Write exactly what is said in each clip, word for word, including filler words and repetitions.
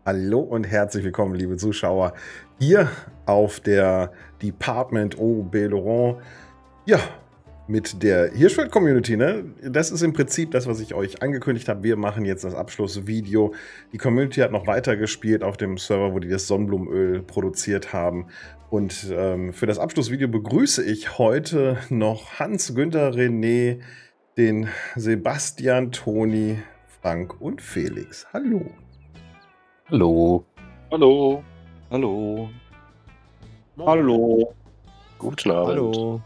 Hallo und herzlich willkommen, liebe Zuschauer, hier auf der Department au Beluron. Ja, mit der Hirschfeld-Community, ne? Das ist im Prinzip das, was ich euch angekündigt habe. Wir machen jetzt das Abschlussvideo. Die Community hat noch weiter gespielt auf dem Server, wo die das Sonnenblumenöl produziert haben. Und ähm, für das Abschlussvideo begrüße ich heute noch Hans, Günther, René, den Sebastian, Toni, Frank und Felix. Hallo. Hallo. Hallo. Hallo. Hallo. Guten Abend. Hallo.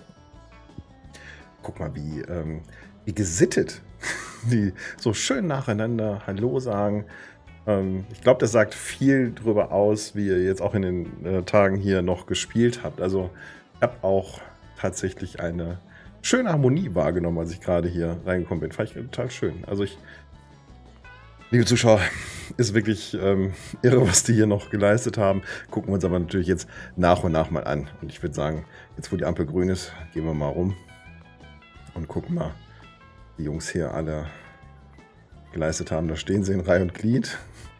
Guck mal, wie, ähm, wie gesittet die so schön nacheinander Hallo sagen. Ähm, ich glaube, das sagt viel darüber aus, wie ihr jetzt auch in den äh, Tagen hier noch gespielt habt. Also ich habe auch tatsächlich eine schöne Harmonie wahrgenommen, als ich gerade hier reingekommen bin. Fand ich total schön. Also ich, liebe Zuschauer, ist wirklich ähm, irre, was die hier noch geleistet haben. Gucken wir uns aber natürlich jetzt nach und nach mal an. Und ich würde sagen, jetzt wo die Ampel grün ist, gehen wir mal rum und gucken mal, die Jungs hier alle geleistet haben. Da stehen sie in Reihe und Glied.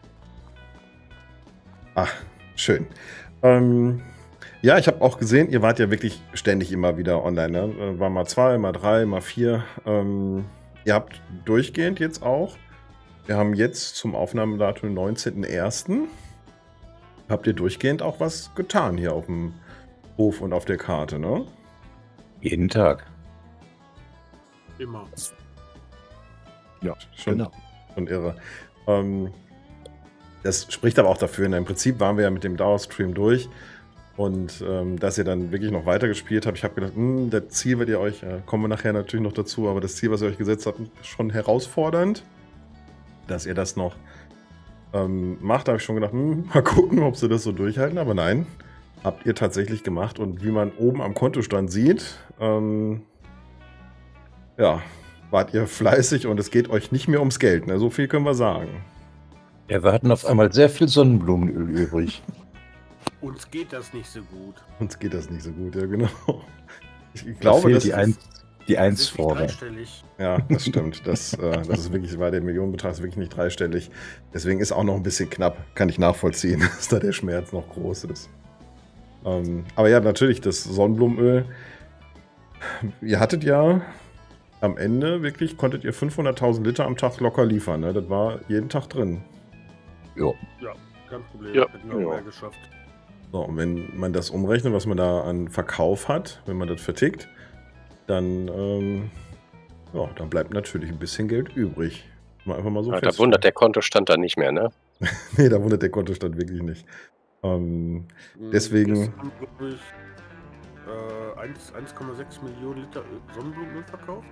Ach, schön. Ähm, ja, ich habe auch gesehen, ihr wart ja wirklich ständig immer wieder online. Ne? War mal zwei, mal drei, mal vier. Ähm, ihr habt durchgehend jetzt auch. Wir haben jetzt zum Aufnahmedatum den neunzehnten ersten Habt ihr durchgehend auch was getan hier auf dem Hof und auf der Karte, ne? Jeden Tag. Immer. Ja, Schon, genau. schon irre. Ähm, das spricht aber auch dafür. Ne? Im Prinzip waren wir ja mit dem Dauerstream durch. Und ähm, dass ihr dann wirklich noch weiter gespielt habt. Ich habe gedacht, mh, das Ziel, wird ihr euch, äh, kommen wir nachher natürlich noch dazu, aber das Ziel, was ihr euch gesetzt habt, ist schon herausfordernd. Dass ihr das noch ähm, macht, da habe ich schon gedacht, hm, mal gucken, ob sie das so durchhalten. Aber nein, habt ihr tatsächlich gemacht. Und wie man oben am Kontostand sieht, ähm, ja, wart ihr fleißig und es geht euch nicht mehr ums Geld. Ne? So viel können wir sagen. Ja, wir hatten auf einmal sehr viel Sonnenblumenöl übrig. Uns geht das nicht so gut. Uns geht das nicht so gut, ja genau. Ich Da glaube, fehlt das die ist, Eins, die Das Eins ist nicht vorne. dreistellig. ja, das stimmt. Das, äh, das ist wirklich, weil der Millionenbetrag ist wirklich nicht dreistellig. Deswegen ist auch noch ein bisschen knapp. Kann ich nachvollziehen, dass da der Schmerz noch groß ist. Ähm, aber ja, natürlich, das Sonnenblumenöl. Ihr hattet ja am Ende wirklich, konntet ihr fünfhunderttausend Liter am Tag locker liefern. Ne? Das war jeden Tag drin. Jo. Ja, kein Problem. Ja, Hätten wir ja. auch mehr geschafft. So, und wenn man das umrechnet, was man da an Verkauf hat, wenn man das vertickt, dann, ähm, ja, dann bleibt natürlich ein bisschen Geld übrig. Mal einfach mal so Ja, da feststellen. wundert der Kontostand dann nicht mehr, ne? Nee, da wundert der Kontostand wirklich nicht. Ähm, Mhm, Deswegen- gestern haben wir, glaub ich, äh, eins- eins Komma sechs Millionen Liter Ö- Sonnenblumenöl verkauft.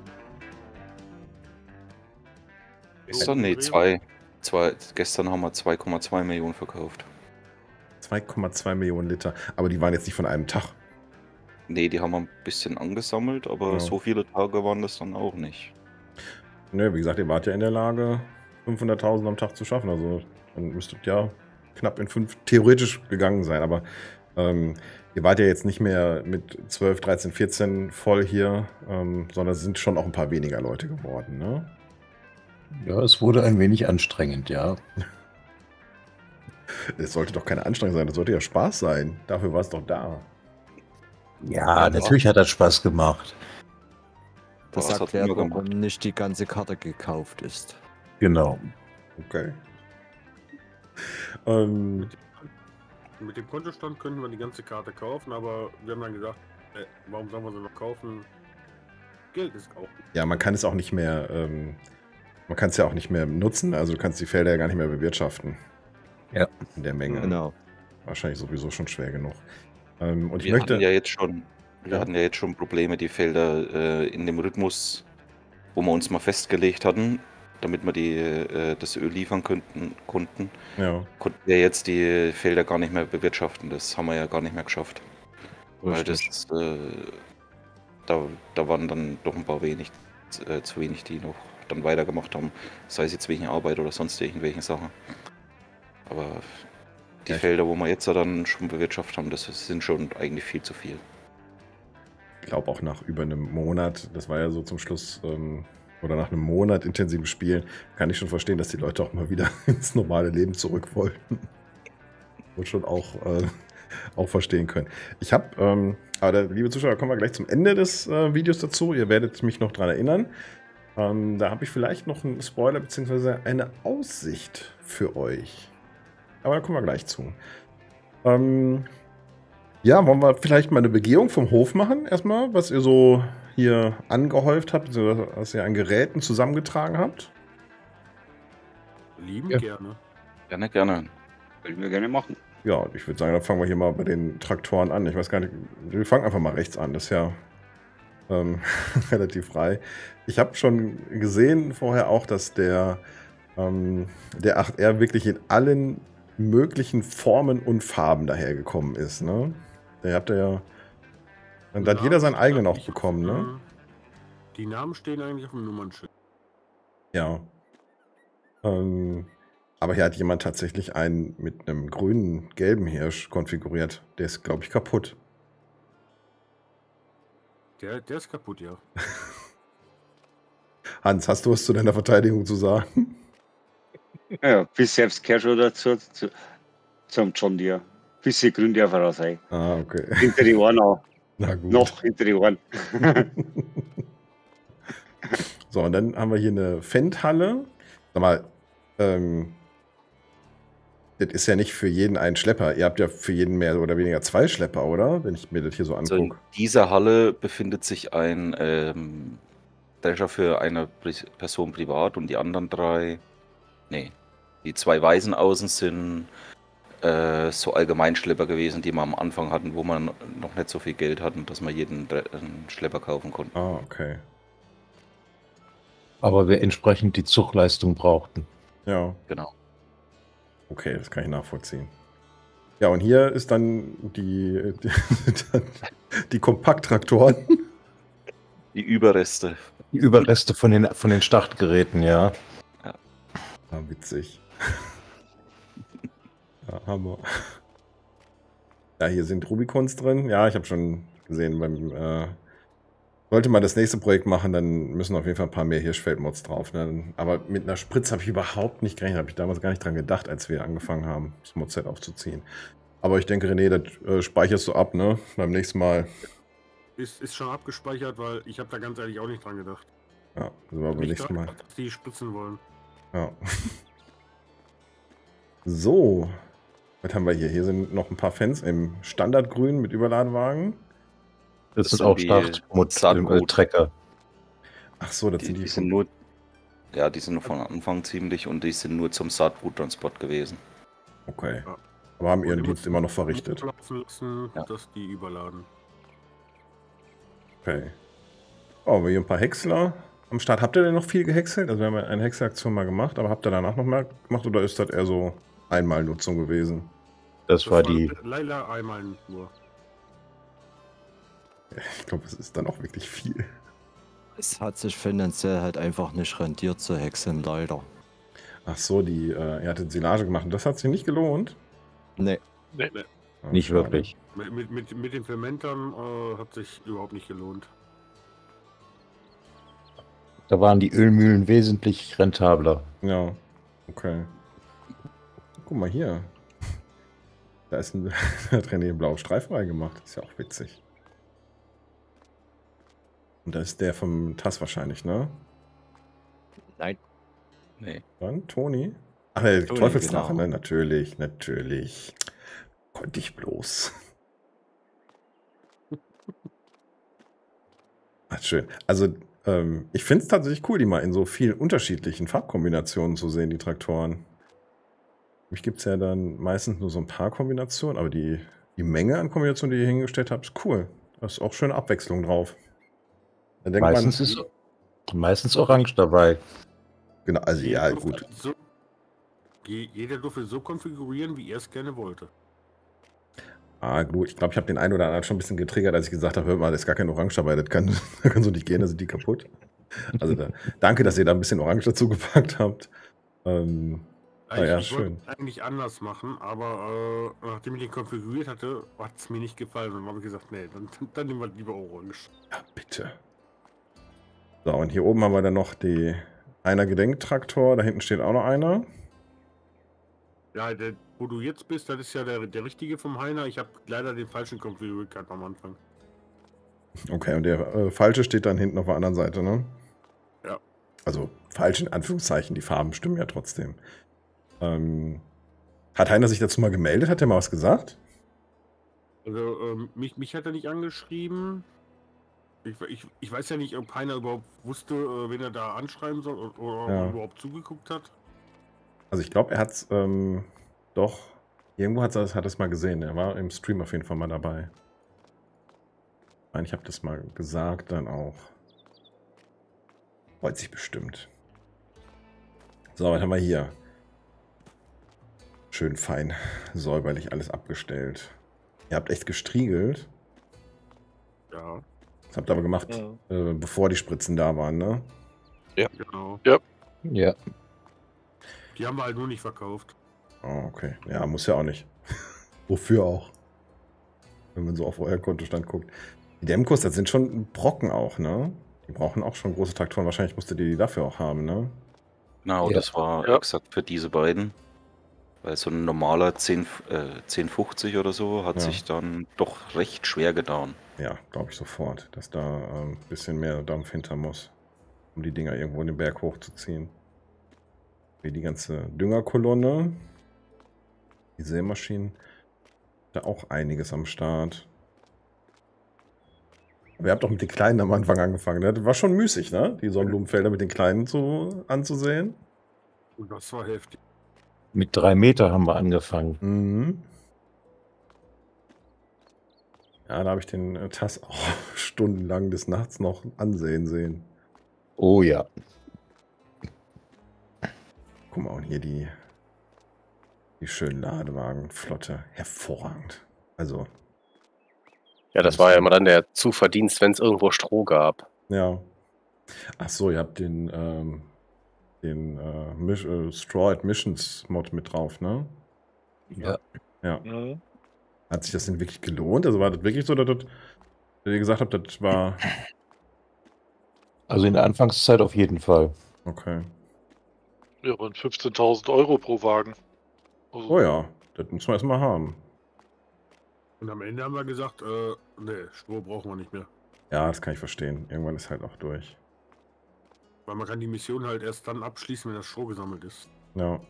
Gestern? Nee, zwei. zwei. Gestern haben wir zwei Komma zwei Millionen verkauft. zwei Komma zwei Millionen Liter. Aber die waren jetzt nicht von einem Tag. Nee, die haben wir ein bisschen angesammelt, aber Ja. so viele Tage waren das dann auch nicht. Ne, wie gesagt, ihr wart ja in der Lage, fünfhunderttausend am Tag zu schaffen. Also dann müsstet ja knapp in fünf theoretisch gegangen sein. Aber ähm, ihr wart ja jetzt nicht mehr mit zwölf, dreizehn, vierzehn voll hier, ähm, sondern es sind schon auch ein paar weniger Leute geworden. Ne? Ja, es wurde ein wenig anstrengend, ja. Es sollte doch keine Anstrengung sein, das sollte ja Spaß sein. Dafür war es doch da. Ja, natürlich hat das Spaß gemacht. Das Das hat erklärt, immer warum gemacht. nicht die ganze Karte gekauft ist. Genau. Okay. Ähm, Mit dem Kontostand könnten wir die ganze Karte kaufen, aber wir haben dann gesagt, äh, warum sollen wir sie noch kaufen? Geld ist auch. ja, man kann es auch nicht mehr, ähm, man kann es ja auch nicht mehr nutzen, also du kannst die Felder ja gar nicht mehr bewirtschaften. Ja. In der Menge. Genau. Wahrscheinlich sowieso schon schwer genug. Ähm, und ich Wir möchte. hatten ja jetzt schon, wir Ja. hatten ja jetzt schon Probleme, die Felder äh, in dem Rhythmus, wo wir uns mal festgelegt hatten, damit wir die, äh, das Öl liefern könnten, konnten, Ja, konnten wir jetzt die Felder gar nicht mehr bewirtschaften. Das haben wir ja gar nicht mehr geschafft. Weil das, äh, da, da waren dann doch ein paar wenig, äh, zu wenig, die noch dann weitergemacht haben. Sei es jetzt wegen Arbeit oder sonst irgendwelchen Sachen. Aber die Ja, ich- Felder, wo wir jetzt dann schon bewirtschaftet haben, das sind schon eigentlich viel zu viel. ich glaube auch nach über einem Monat, das war ja so zum Schluss, ähm, oder nach einem Monat intensiven Spielen, kann ich schon verstehen, dass die Leute auch mal wieder ins normale Leben zurück wollten. Und schon auch, äh, auch verstehen können. Ich habe, ähm, aber da, liebe Zuschauer, kommen wir gleich zum Ende des äh, Videos dazu. Ihr werdet mich noch daran erinnern. Ähm, da habe ich vielleicht noch einen Spoiler bzw. eine Aussicht für euch. Aber da kommen wir gleich zu. Ähm, ja, wollen wir vielleicht mal eine Begehung vom Hof machen? Erstmal, was ihr so hier angehäuft habt, bzw. was ihr an Geräten zusammengetragen habt. Lieben Ja. gerne. Gerne, gerne. Würden wir gerne machen. Ja, ich würde sagen, dann fangen wir hier mal bei den Traktoren an. Ich weiß gar nicht, wir fangen einfach mal rechts an. Das ist ja ähm, relativ frei. Ich habe schon gesehen vorher auch, dass der, ähm, der acht R wirklich in allen möglichen Formen und Farben dahergekommen ist. Ne? Der habt ihr ja. Und da hat jeder seinen eigenen auch bekommen, ne? Die Namen stehen eigentlich auf dem Nummernschild. Ja. Ähm, aber hier hat jemand tatsächlich einen mit einem grünen, gelben Hirsch konfiguriert. Der ist, glaube ich, kaputt. Der, der ist kaputt, ja. Hans, hast du was zu deiner Verteidigung zu sagen? Ja, bis selbst gehört schon dazu, zu, zum John Deere. Bisschen grün darf er auch sein. Ah, okay. Hinter die Ohren auch. Na gut. Noch hinter die Ohren. So, und dann haben wir hier eine Fendhalle. Sag mal, ähm, das ist ja nicht für jeden ein Schlepper. Ihr habt ja für jeden mehr oder weniger zwei Schlepper, oder? Wenn ich mir das hier so Also in angucke. dieser Halle befindet sich ein ähm, Drescher für eine Pri Person privat und die anderen drei, nee, die zwei Weißen außen sind äh, so Allgemeinschlepper gewesen, die wir am Anfang hatten, wo man noch nicht so viel Geld hatten, dass man jeden Dre einen Schlepper kaufen konnte. Ah, okay. Aber wir entsprechend die Zugleistung brauchten. Ja, Genau. okay, das kann ich nachvollziehen. Ja, und hier ist dann die, die, die Kompakttraktoren. Die Überreste. Die Überreste von den, von den Startgeräten, ja. Ah, witzig. Ja, Hammer. Ja, hier sind Rubicons drin. Ja, ich habe schon gesehen, beim äh, sollte man das nächste Projekt machen, dann müssen auf jeden Fall ein paar mehr Hirschfeld-Mods drauf. Ne? Aber mit einer Spritze habe ich überhaupt nicht gerechnet. Habe ich damals gar nicht dran gedacht, als wir angefangen haben, das Mod-Set aufzuziehen. Aber ich denke, René, das äh, speicherst du ab, ne? Beim nächsten Mal. Ist, ist schon abgespeichert, weil ich habe da ganz ehrlich auch nicht dran gedacht. Ja, das war beim Nicht nächsten dran Mal. gedacht, dass die spritzen wollen. Ja. So. Was haben wir hier? Hier sind noch ein paar Fans im Standardgrün mit Überladewagen. Das, Das sind sind auch die Startmod-Trecker. Ach so, das Die, sind die. die sind nur, ja, die sind von Anfang ziemlich und die sind nur zum Saatguttransport gewesen. Okay. Ja. Aber haben ihren Und die Dienst mussten immer noch verrichtet. laufen lassen, Ja. dass die überladen. Okay. Oh, wir hier ein paar Häcksler am Start. Habt ihr denn noch viel gehäckselt? Also wir haben ja eine Häckselaktion mal gemacht, aber habt ihr danach noch mehr gemacht oder ist das eher so Einmalnutzung gewesen? Das war die. Leider einmal nur. Ich glaube, es ist dann auch wirklich viel. Es hat sich finanziell halt einfach nicht rentiert zu häckseln, leider. Ach so, die, äh, ihr hattet Silage gemacht und das hat sich nicht gelohnt? Nee, Nee, nee. Ah, Nicht schade. wirklich. Mit, mit, mit, mit den Fermentern äh, hat sich überhaupt nicht gelohnt. Da waren die Ölmühlen wesentlich rentabler. Ja, okay. Guck mal hier. Da ist ein, da hat René einen blauen Streifen reingemacht. Ist ja auch witzig. Und das ist der vom T A S wahrscheinlich, ne? nein. Nee. Dann Toni. Ach, der Toni, Teufelsdrache, genau. ne? Natürlich, natürlich. Konnte ich bloß. Ach, schön. Also, ähm, ich finde es tatsächlich cool, die mal in so vielen unterschiedlichen Farbkombinationen zu sehen, die Traktoren. Mich gibt es ja dann meistens nur so ein paar Kombinationen, aber die, die Menge an Kombinationen, die ihr hingestellt habt, ist cool. Da ist auch schöne Abwechslung drauf. Da denkt Meistens man, ist meistens orange dabei. genau, also ja, Jeder gut. durfte So, je- jeder durfte so konfigurieren, wie er es gerne wollte. Ah, gut, ich glaube, ich habe den einen oder anderen schon ein bisschen getriggert, als ich gesagt habe, hör mal, da ist gar kein Orange dabei, das kann, das kann so nicht gehen, da sind die kaputt. Also da, danke, dass ihr da ein bisschen Orange dazu gepackt habt. Ähm, Ah ja, ich schön. wollte es eigentlich anders machen, aber äh, nachdem ich den konfiguriert hatte, hat es mir nicht gefallen. Und dann habe ich gesagt, nee, dann, dann nehmen wir lieber Orange. ja, bitte. So, und hier oben haben wir dann noch die einer Gedenktraktor. Da hinten steht auch noch einer. Ja, der, wo du jetzt bist, das ist ja der, der richtige vom Heiner. Ich habe leider den falschen konfiguriert gehabt am Anfang. Okay, und der äh, falsche steht dann hinten auf der anderen Seite, ne? Ja. Also falsch in Anführungszeichen, die Farben stimmen ja trotzdem. Ähm, hat Heiner sich dazu mal gemeldet? Hat er mal was gesagt? Also ähm, mich, mich hat er nicht angeschrieben. Ich, ich, ich weiß ja nicht, ob Heiner überhaupt wusste, äh, wen er da anschreiben soll oder, oder Ja. überhaupt zugeguckt hat. Also ich glaube, er hat es ähm, doch, irgendwo hat er es hat es mal gesehen. Er war im Stream auf jeden Fall mal dabei. Ich meine, ich habe das mal gesagt dann auch. Freut sich bestimmt. So, was haben wir hier? Schön fein, säuberlich alles abgestellt. Ihr habt echt gestriegelt. Ja, Das habt ihr aber gemacht, Ja. äh, bevor die Spritzen da waren, ne? genau. Ja. Die haben wir halt nur nicht verkauft. Oh, okay. Ja, muss ja auch nicht. Wofür auch? Wenn man so auf euer Kontostand guckt. Die Demkos, das sind schon Brocken auch, ne? Die brauchen auch schon große Traktoren. Wahrscheinlich musstet ihr die dafür auch haben, ne? Genau, Ja. das war Ja. exakt für diese beiden. Weil so ein normaler zehn, äh, zehn fünfzig oder so hat Ja. sich dann doch recht schwer getan. Ja, glaube ich sofort, dass da ein ähm, bisschen mehr Dampf hinter muss, um die Dinger irgendwo in den Berg hochzuziehen. Wie die ganze Düngerkolonne. Die Sämaschinen. Da auch einiges am Start. Aber ihr habt doch mit den Kleinen am Anfang angefangen, ne? Das war schon müßig, ne? Die Sonnenblumenfelder mit den Kleinen zu, anzusehen. Und das war heftig. Mit drei Meter haben wir angefangen. Mhm. Ja, da habe ich den äh, Tass auch stundenlang des Nachts noch ansehen sehen. Oh ja. Guck mal, und hier die, die schönen Ladewagen, Flotte, hervorragend. Also, Ja, das war ja immer dann der Zuverdienst, wenn es irgendwo Stroh gab. ja. Ach so, ihr habt den, ähm, den äh, Miss, äh, Straw Admissions Mod mit drauf, ne? Ja. Ja. Mhm. Hat sich das denn wirklich gelohnt? Also war das wirklich so, dass, das, dass ihr gesagt habt, das war... Also in der Anfangszeit auf jeden Fall. Okay. Ja, waren fünfzehntausend Euro pro Wagen. Also, Oh ja, das muss man erstmal haben. Und am Ende haben wir gesagt, äh, nee, Stroh brauchen wir nicht mehr. Ja, das kann ich verstehen. Irgendwann ist halt auch durch. Weil man kann die Mission halt erst dann abschließen, wenn das Stroh gesammelt ist. Ja.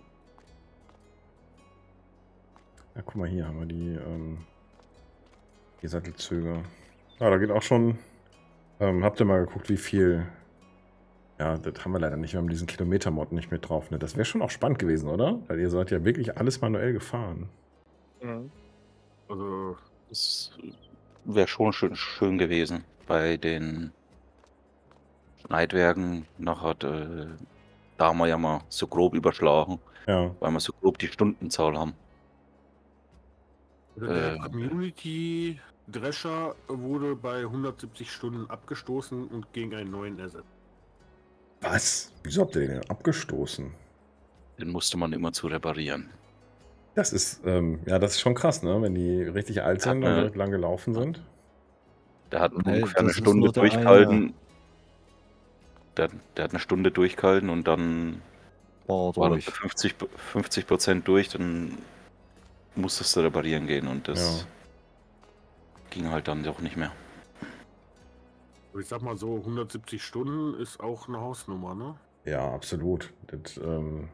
Ja, guck mal, hier haben wir die, ähm, die Sattelzüge. Ja, da geht auch schon. Ähm, habt ihr mal geguckt, wie viel. Ja, das haben wir leider nicht. Wir haben diesen Kilometer-Mod nicht mit drauf. Ne? Das wäre schon auch spannend gewesen, oder? Weil ihr seid ja wirklich alles manuell gefahren. Mhm. Also, Das wäre schon schön, schön gewesen. Bei den Schneidwerken nachher, äh, da haben wir ja mal so grob überschlagen, Ja. weil wir so grob die Stundenzahl haben. also der Äh. Community Drescher wurde bei hundertsiebzig Stunden abgestoßen und gegen einen neuen ersetzt. Was? Wieso habt ihr den denn abgestoßen? Den musste man immer zu reparieren. Das ist, ähm, ja, das ist schon krass, ne? Wenn die richtig alt sind Ja, und ne? direkt lang gelaufen sind. Der hat Nee, ungefähr eine das ist Stunde nur der durchgehalten. Der, der hat eine Stunde durchgehalten und dann War war durch. das fünfzig, fünfzig Prozent durch, dann musstest du reparieren gehen und das Ja. ging halt dann doch nicht mehr. Ich sag mal so, hundertsiebzig Stunden ist auch eine Hausnummer, ne? Ja, absolut. Das, ähm,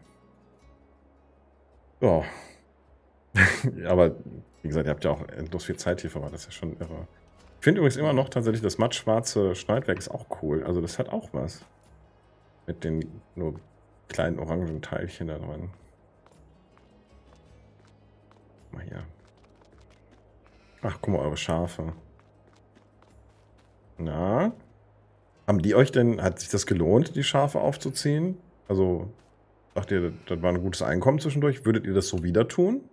ja. Aber wie gesagt, ihr habt ja auch endlos viel Zeit hier verbracht. Das ist ja schon irre. Ich finde übrigens immer noch tatsächlich das mattschwarze Schneidwerk ist auch cool. Also das hat auch was. Mit den nur kleinen orangen Teilchen da dran. Guck mal hier. Ach, guck mal, eure Schafe. Na? Haben die euch denn, hat sich das gelohnt, die Schafe aufzuziehen? Also, sagt ihr, das war ein gutes Einkommen zwischendurch? Würdet ihr das so wieder tun?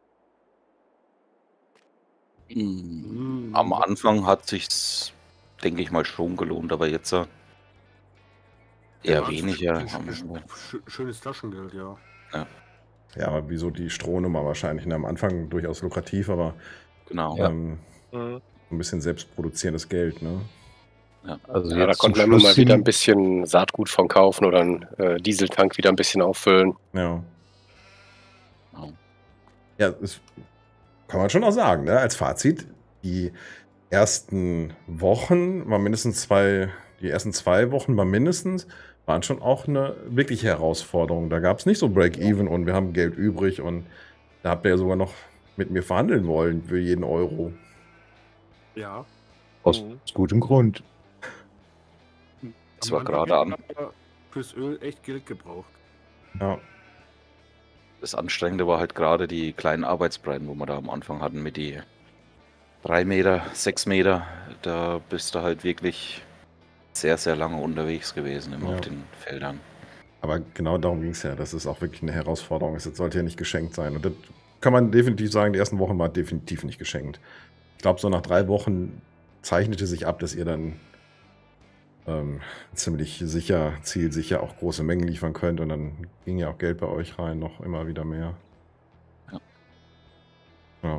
Mm, Am Anfang hat sich's, denke ich mal, schon gelohnt, aber jetzt äh, eher Ja, weniger. sch- sch- sch- Schönes Taschengeld, ja. Ja, aber wieso die Strohnummer wahrscheinlich? Ne? Am Anfang durchaus lukrativ, aber Genau. Ja. ähm, Mhm. ein bisschen selbst produzierendes Geld, ne? Also Ja, da jetzt zum konnten wir immer mal Schluss wieder hin- ein bisschen Saatgut von kaufen oder einen äh, Dieseltank wieder ein bisschen auffüllen. Ja. Ja. Ja, das kann man schon auch sagen, ne? Als Fazit, die ersten Wochen, mal mindestens zwei, die ersten zwei Wochen mal mindestens, waren schon auch eine wirkliche Herausforderung. Da gab es nicht so Break-Even und wir haben Geld übrig und da habt ihr ja sogar noch mit mir verhandeln wollen für jeden Euro. Ja. Aus Mhm. gutem Grund. Das war Am gerade Anfang an. hat er fürs Öl echt Geld gebraucht. Ja, Das Anstrengende war halt gerade die kleinen Arbeitsbreiten, wo wir da am Anfang hatten mit die drei Meter, sechs Meter. Da bist du halt wirklich sehr, sehr lange unterwegs gewesen immer Ja. auf den Feldern. aber genau darum ging es ja, dass es auch wirklich eine Herausforderung ist. Das sollte ja nicht geschenkt sein. Und das kann man definitiv sagen, die ersten Wochen war definitiv nicht geschenkt. Ich glaube, so nach drei Wochen zeichnete sich ab, dass ihr dann ähm, ziemlich sicher, zielsicher auch große Mengen liefern könnt. Und dann ging ja auch Geld bei euch rein, noch immer wieder mehr. Ja. Ja.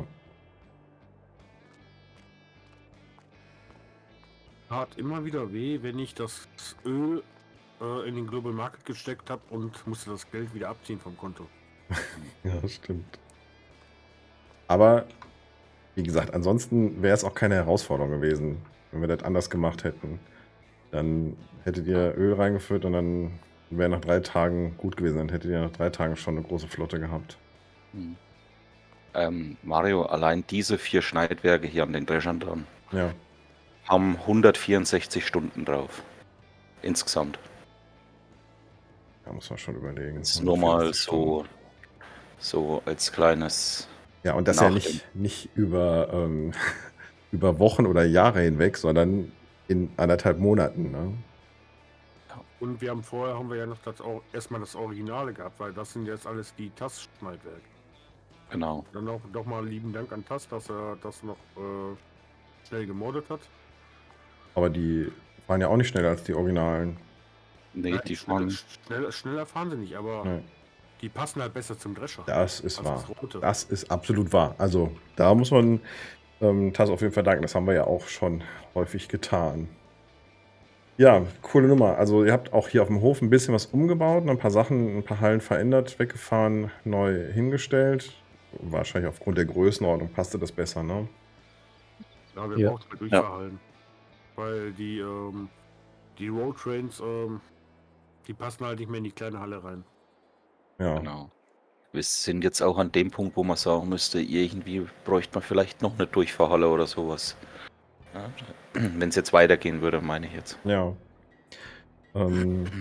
Tat immer wieder weh, wenn ich das Öl äh, in den Global Market gesteckt habe und musste das Geld wieder abziehen vom Konto. Ja, das stimmt. Aber, wie gesagt, ansonsten wäre es auch keine Herausforderung gewesen, wenn wir das anders gemacht hätten. Dann hättet ihr Öl reingeführt und dann wäre nach drei Tagen gut gewesen. Dann hättet ihr nach drei Tagen schon eine große Flotte gehabt. Hm. Ähm, Mario, allein diese vier Schneidwerke hier an den Dräschern dran Ja, haben hundertvierundsechzig Stunden drauf. Insgesamt. da muss man schon überlegen. Das ist nur mal so, so als kleines. Ja, und das ja nach nicht, nicht über, ähm, über Wochen oder Jahre hinweg, sondern in anderthalb Monaten. Ne? Und wir haben vorher haben wir ja noch das, Or- erstmal das Originale gehabt, weil das sind jetzt alles die Tass-Schneidwerke. Genau. Dann auch noch mal lieben Dank an Tass, dass er das noch äh, schnell gemoddet hat. Aber die waren ja auch nicht schneller als die Originalen. Nee, Nein, die schneller, fahren. schneller, schneller fahren sie nicht, aber Ja, die passen halt besser zum Drescher. das ist als wahr. das Rote. Das ist absolut wahr. Also da muss man ähm, Tass auf jeden Fall danken. Das haben wir ja auch schon häufig getan. Ja, coole Nummer. Also ihr habt auch hier auf dem Hof ein bisschen was umgebaut, ein paar Sachen, ein paar Hallen verändert, weggefahren, neu hingestellt. Wahrscheinlich aufgrund der Größenordnung passte das besser, ne? Ja, wir Ja. brauchen halt durchverhalten. Weil die, ähm, die Roadtrains, ähm, die passen halt nicht mehr in die kleine Halle rein. Ja. Genau. Wir sind jetzt auch an dem Punkt, wo man sagen müsste, irgendwie bräuchte man vielleicht noch eine Durchfahrhalle oder sowas. Ja, wenn es jetzt weitergehen würde, meine ich jetzt. Ja. Ähm,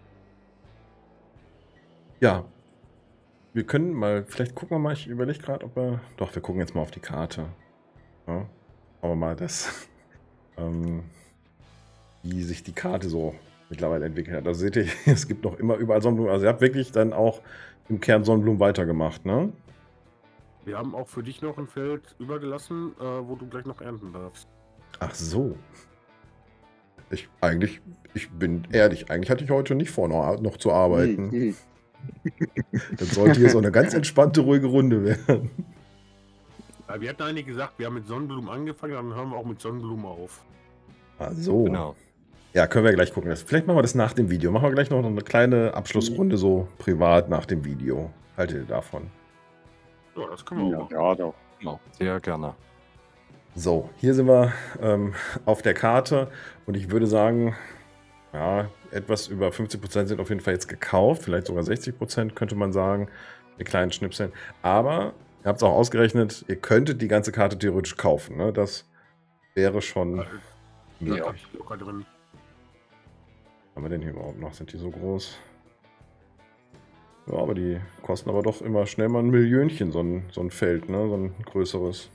ja. Wir können mal, vielleicht gucken wir mal, ich überlege gerade, ob wir. Doch, wir gucken jetzt mal auf die Karte. Ja. Schauen wir mal, das, ähm, wie sich die Karte so mittlerweile entwickelt hat. Also seht ihr, es gibt noch immer überall Sonnenblumen. Also ihr habt wirklich dann auch im Kern Sonnenblumen weitergemacht, ne? Wir haben auch für dich noch ein Feld übergelassen, äh, wo du gleich noch ernten darfst. Ach so. Ich eigentlich, ich bin ehrlich, eigentlich hatte ich heute nicht vor, noch, noch zu arbeiten. Hm, Das sollte hier so eine ganz entspannte, ruhige Runde werden. Äh, wir hatten eigentlich gesagt, wir haben mit Sonnenblumen angefangen, dann hören wir auch mit Sonnenblumen auf. Ach so. Genau. Ja, können wir gleich gucken. Das, vielleicht machen wir das nach dem Video. Machen wir gleich noch eine kleine Abschlussrunde, so privat nach dem Video. Haltet ihr davon? Ja, das können wir Ja, auch machen. ja, doch. Genau. Sehr gerne. So, hier sind wir ähm, auf der Karte und ich würde sagen, ja, etwas über fünfzig Prozent sind auf jeden Fall jetzt gekauft, vielleicht sogar sechzig Prozent könnte man sagen, die kleinen Schnipseln. Aber ihr habt es auch ausgerechnet, ihr könntet die ganze Karte theoretisch kaufen. Ne? Das wäre schon. Ja, mehr. hab ich locker drin. Was haben wir denn hier überhaupt noch? Sind die so groß? Ja, aber die kosten aber doch immer schnell mal ein Millionchen, so ein, so ein Feld, ne? So ein größeres.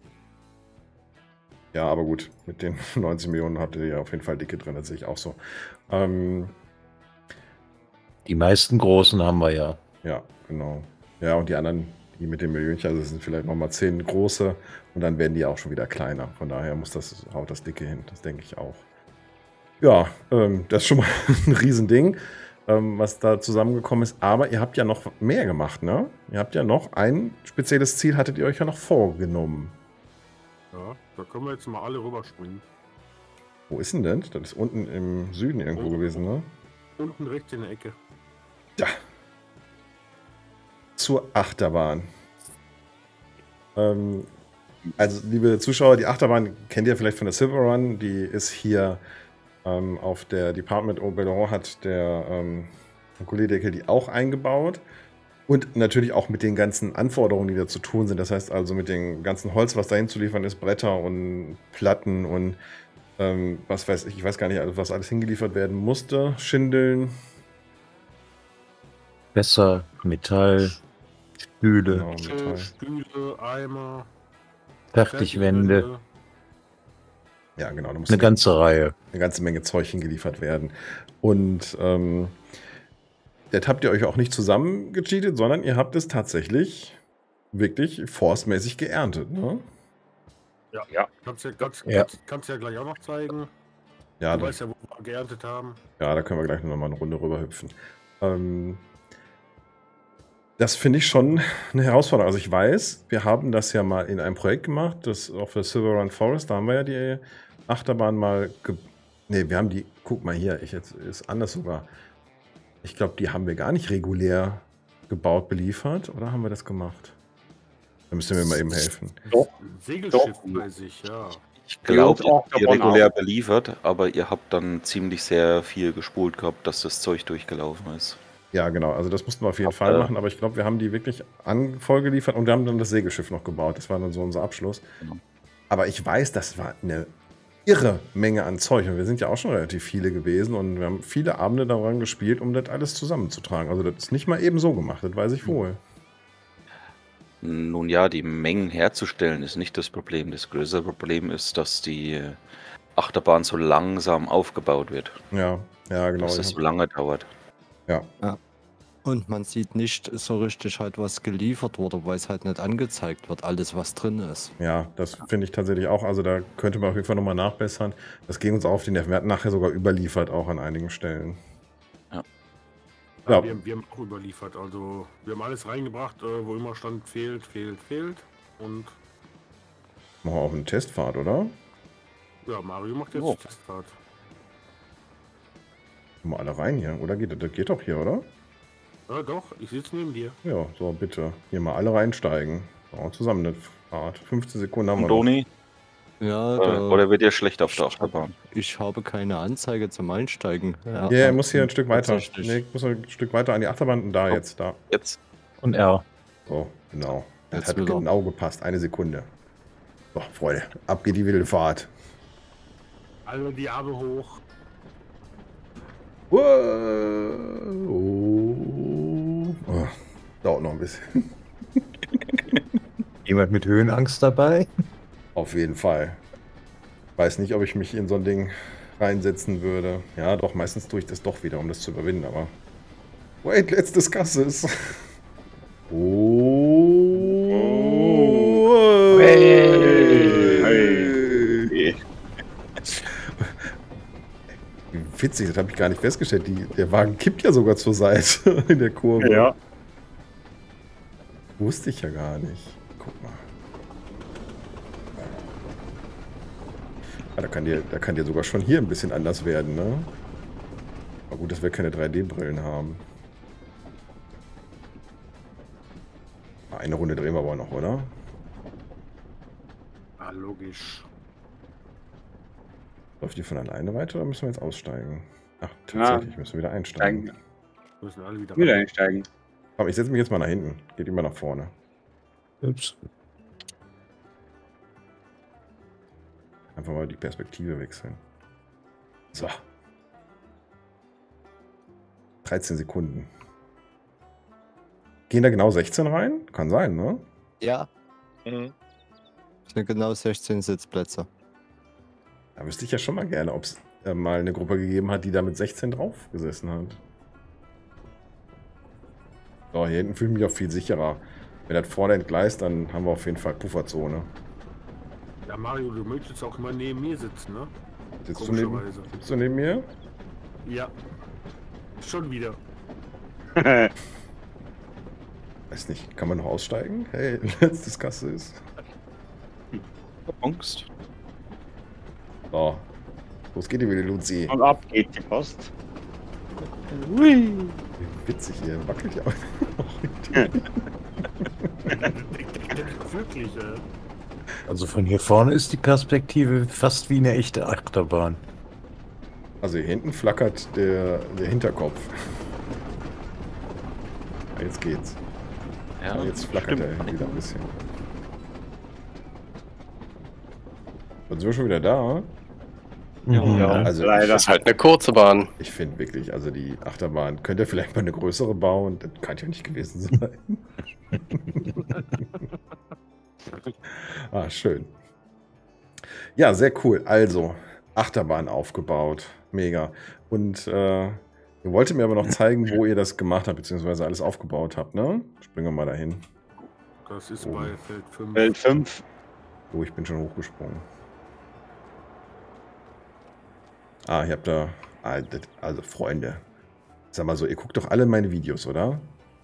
Ja, aber gut, mit den neunzig Millionen habt ihr ja auf jeden Fall dicke drin, das sehe ich auch so. Ähm, Die meisten großen haben wir ja. ja, genau. Ja, und die anderen, die mit den Millionchen, also es sind vielleicht nochmal zehn große und dann werden die auch schon wieder kleiner. Von daher muss das, haut das dicke hin, das denke ich auch. Ja, ähm, das ist schon mal ein Riesending, ähm, was da zusammengekommen ist. Aber ihr habt ja noch mehr gemacht, ne? Ihr habt ja noch ein spezielles Ziel, hattet ihr euch ja noch vorgenommen. Ja, da können wir jetzt mal alle rüberspringen. Wo ist denn das? Das ist unten im Süden irgendwo gewesen, ne? Unten rechts in der Ecke. Ja. Zur Achterbahn. Ähm, also, liebe Zuschauer, die Achterbahn kennt ihr vielleicht von der Silver Run. Die ist hier ähm, auf der Department Oberon hat der ähm, Kollege die auch eingebaut. Und natürlich auch mit den ganzen Anforderungen, die da zu tun sind. Das heißt also mit dem ganzen Holz, was dahin zu liefern ist, Bretter und Platten und ähm, was weiß ich, ich weiß gar nicht, was alles hingeliefert werden musste. Schindeln. Messer, Metall, Stühle, Genau, Metall. Stühle, Eimer, Fertigwände. Ja, genau. Da muss Eine ganze Reihe. eine ganze Menge Zeug hingeliefert werden. Und ähm, das habt ihr euch auch nicht zusammen gecheatet, sondern ihr habt es tatsächlich wirklich forstmäßig geerntet, ne? Ja, Ja. Kannst, ja, kannst, Ja. kannst, kannst ja gleich auch noch zeigen. Ja, Du da, weißt ja, wo wir geerntet haben. ja, da können wir gleich noch mal eine Runde rüber hüpfen. Ähm, das finde ich schon eine Herausforderung. Also ich weiß, wir haben das ja mal in einem Projekt gemacht, das auf der Silver Run Forest, da haben wir ja die Achterbahn mal ge Ne, wir haben die, guck mal hier, ich jetzt ist anders sogar. Ich glaube, die haben wir gar nicht regulär gebaut, beliefert, oder haben wir das gemacht? Da müsst ihr mir mal eben helfen. Doch. Ein Segelschiff Doch. bei sich, ja. Ich glaube, Die auch ihr habt die davon regulär auch. beliefert, aber ihr habt dann ziemlich sehr viel gespult gehabt, dass das Zeug durchgelaufen ist. Ja, genau. Also das mussten wir auf jeden Ab, Fall äh, machen, aber ich glaube, wir haben die wirklich an voll geliefert und wir haben dann das Segelschiff noch gebaut. Das war dann so unser Abschluss. Genau. Aber ich weiß, das war eine irre Menge an Zeug und wir sind ja auch schon relativ viele gewesen und wir haben viele Abende daran gespielt, um das alles zusammenzutragen. Also das ist nicht mal eben so gemacht, das weiß ich wohl. Nun ja, die Mengen herzustellen ist nicht das Problem. Das größere Problem ist, dass die Achterbahn so langsam aufgebaut wird. Ja, ja, genau. Dass Ich das so hab, lange dauert. ja, Und man sieht nicht so richtig halt, was geliefert wurde, weil es halt nicht angezeigt wird, alles was drin ist. ja, das finde ich tatsächlich auch. Also da könnte man auf jeden Fall nochmal nachbessern. Das ging uns auch auf die Nerven. Wir hatten nachher sogar überliefert, auch an einigen Stellen. Ja. Ja. Ja. Wir, wir haben auch überliefert. Also wir haben alles reingebracht, äh, wo immer stand, fehlt, fehlt, fehlt. Und Machen wir auch eine Testfahrt, oder? ja, Mario macht jetzt Oh. Testfahrt. Mal alle rein hier, oder? Geht, das geht doch hier, oder? Ja doch, ich sitze neben dir. Ja, so bitte. Hier mal alle reinsteigen. So, zusammen eine Fahrt. fünfzehn Sekunden haben wir Und noch. Doni, Ja, äh, da, oder wird ihr schlecht auf der Achterbahn? ich habe keine Anzeige zum Einsteigen. Ja, er muss hier ein Stück weiter. Tatsächlich. Nee, muss ein Stück weiter an die Achterbahn und da Oh. jetzt, da. Jetzt? Und R. So, genau. Das Jetzt hat wieder. genau gepasst. Eine Sekunde. So, Freunde, ab geht die wilde Fahrt. Alle die Arme hoch. Wow. Oh, dauert noch ein bisschen. Jemand mit Höhenangst dabei? Auf jeden Fall. Weiß nicht, ob ich mich in so ein Ding reinsetzen würde. Ja, doch, meistens tue ich das doch wieder, um das zu überwinden, aber. Wait, let's discuss this. Oh. Hey. Witzig, das habe ich gar nicht festgestellt. Die, der Wagen kippt ja sogar zur Seite in der Kurve. Ja. Wusste ich ja gar nicht. Guck mal. Ah, da kann dir, da kann dir sogar schon hier ein bisschen anders werden, ne? Aber gut, dass wir keine drei D-Brillen haben. Eine Runde drehen wir aber noch, oder? Ah, logisch. Läuft die von alleine weiter oder müssen wir jetzt aussteigen? Ach, tatsächlich, müssen wir wieder einsteigen. Steigen. Wir müssen alle wieder Wieder rein. einsteigen. Aber ich setze mich jetzt mal nach hinten. Geht immer nach vorne. Ups. Einfach mal die Perspektive wechseln. So. dreizehn Sekunden. Gehen da genau sechzehn rein? Kann sein, ne? Ja, Mhm. es sind genau sechzehn Sitzplätze. Da wüsste ich ja schon mal gerne, ob es äh, mal eine Gruppe gegeben hat, die da mit sechzehn drauf gesessen hat. So, hier hinten fühle ich mich auch viel sicherer. Wenn das vorne entgleist, dann haben wir auf jeden Fall Pufferzone. Ja, Mario, du möchtest auch immer neben mir sitzen, ne? Sitzt du, neben, Komischerweise. sitzt du neben mir? Ja. Schon wieder. Weiß nicht, kann man noch aussteigen? Hey, letztes Kasse ist. Angst. So. Los geht die wilde Luzi. Und ab geht die Post. Wie witzig hier. Wackelt ja auch. Wirklich, äh. Also von hier vorne ist die Perspektive fast wie eine echte Achterbahn. Also hier hinten flackert der, der Hinterkopf. Ja, jetzt geht's. Ja, Ja, jetzt flackert stimmt. er wieder ein bisschen. Dann sind wir schon wieder da. Mhm. Ja, Also leider. Das ist halt eine kurze Bahn. ich finde wirklich, also die Achterbahn, könnt ihr vielleicht mal eine größere bauen? Das kann ja nicht gewesen sein. Ah, schön. Ja, sehr cool. Also, Achterbahn aufgebaut. Mega. Und äh, ihr wolltet mir aber noch zeigen, wo ihr das gemacht habt, beziehungsweise alles aufgebaut habt, ne? Springen wir mal dahin. Das ist Oh. bei Feld fünf. Feld fünf. Oh, ich bin schon hochgesprungen. Ah, ihr habt da... Ah, das, also, Freunde. Sag mal so, ihr guckt doch alle meine Videos, oder?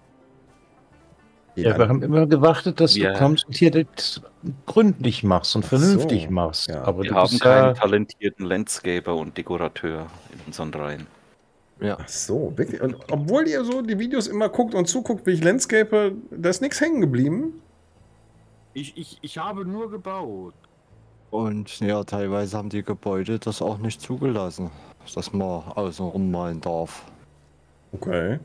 Ja, wir haben immer gewartet, dass Wir- du kommst und hier das gründlich machst und Ach vernünftig so, machst. ja. Aber Wir du haben bist keinen ja, talentierten Landscaper und Dekorateur in unseren Reihen. Ja. Ach so, wirklich. Und obwohl ihr so die Videos immer guckt und zuguckt, wie ich landscape, da ist nichts hängen geblieben. Ich, ich, ich habe nur gebaut. Und ja, teilweise haben die Gebäude das auch nicht zugelassen, dass man außen rummalen darf. Okay.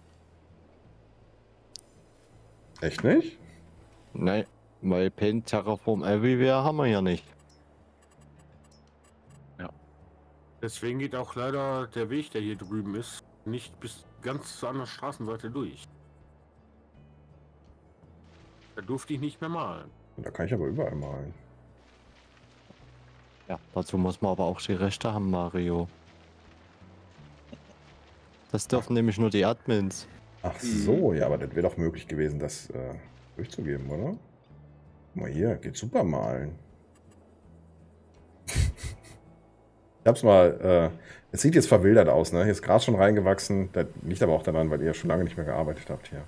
Echt nicht? Nein, weil Paint Terraform Everywhere haben wir ja nicht. Deswegen geht auch leider der Weg, der hier drüben ist, nicht bis ganz zur anderen Straßenseite durch. Da durfte ich nicht mehr malen. Da kann ich aber überall malen. Ja, dazu muss man aber auch die Rechte haben, Mario. Das dürfen nämlich nur die Admins. Ach so, ja, aber das wäre doch möglich gewesen, das äh, durchzugeben, oder? Guck mal hier, geht super malen. Ich hab's mal, äh, es sieht jetzt verwildert aus, ne? Hier ist Gras schon reingewachsen. Das liegt aber auch daran, weil ihr schon lange nicht mehr gearbeitet habt hier.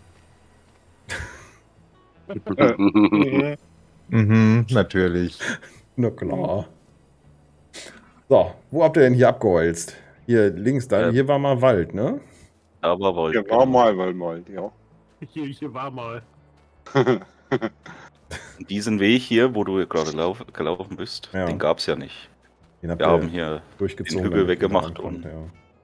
mhm, natürlich. Na klar. So, wo habt ihr denn hier abgeholzt? Hier links, da, Ja. hier war mal Wald, ne? Aber wollt. Ja, war mal, weil mal, ja. Hier, hier war mal. Diesen Weg hier, wo du gerade lauf, gelaufen bist, Ja. den gab es ja nicht. Den habt Wir ihr haben hier durchgezogen. den Hügel damit ihr weggemacht da rankommt, und- ja.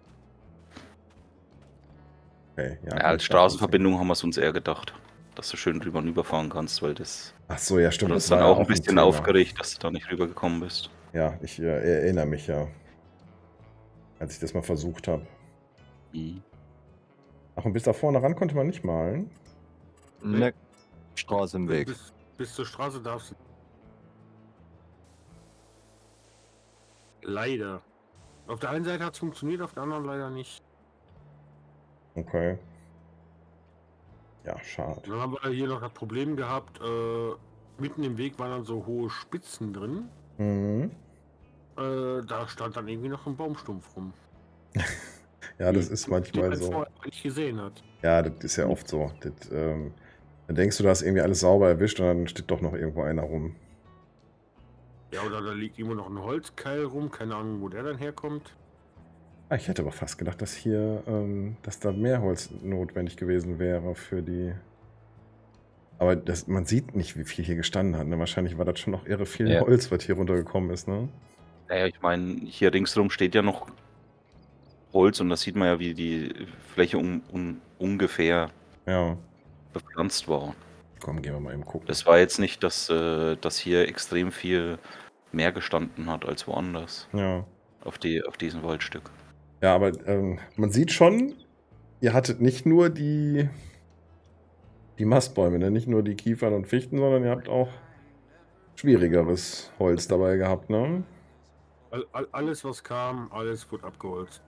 Okay, ja, ja, gut, als Straßenverbindung haben wir es uns eher gedacht, dass du schön drüber und überfahren kannst, weil das Ach so, ja, hat stimmt. uns war dann ja auch ein bisschen Thema. aufgeregt, dass du da nicht rübergekommen bist. Ja, ich äh, erinnere mich ja. Als ich das mal versucht habe. Mhm. Ach, und bis da vorne ran konnte man nicht malen? Ne, Straße im Weg. Bis, bis zur Straße darfst du. Leider. Auf der einen Seite hat es funktioniert, auf der anderen leider nicht. Okay. Ja, schade. Dann haben wir hier noch das Problem gehabt, äh, mitten im Weg waren dann so hohe Spitzen drin. Mhm. Äh, da stand dann irgendwie noch ein Baumstumpf rum. Ja, das ist Die manchmal man so. vorher nicht gesehen hat. Ja, das ist ja oft so. Das, ähm, dann denkst du, du hast irgendwie alles sauber erwischt und dann steht doch noch irgendwo einer rum. Ja, oder da liegt immer noch ein Holzkeil rum, keine Ahnung, wo der dann herkommt. Ah, ich hätte aber fast gedacht, dass hier, ähm, dass da mehr Holz notwendig gewesen wäre für die. Aber das, man sieht nicht, wie viel hier gestanden hat. Ne? Wahrscheinlich war das schon noch irre viel Ja. Holz, was hier runtergekommen ist, ne? Naja, ich meine, hier ringsherum steht ja noch Holz und da sieht man ja, wie die Fläche un, un, ungefähr Ja. bepflanzt war. Komm, gehen wir mal eben gucken. Das war jetzt nicht, dass, äh, dass hier extrem viel mehr gestanden hat als woanders Ja. auf, die, auf diesem Waldstück. Ja, aber ähm, man sieht schon, ihr hattet nicht nur die, die Mastbäume, ne? Nicht nur die Kiefern und Fichten, sondern ihr habt auch schwierigeres Holz dabei gehabt, ne? All, all, alles, was kam, alles wurde abgeholzt.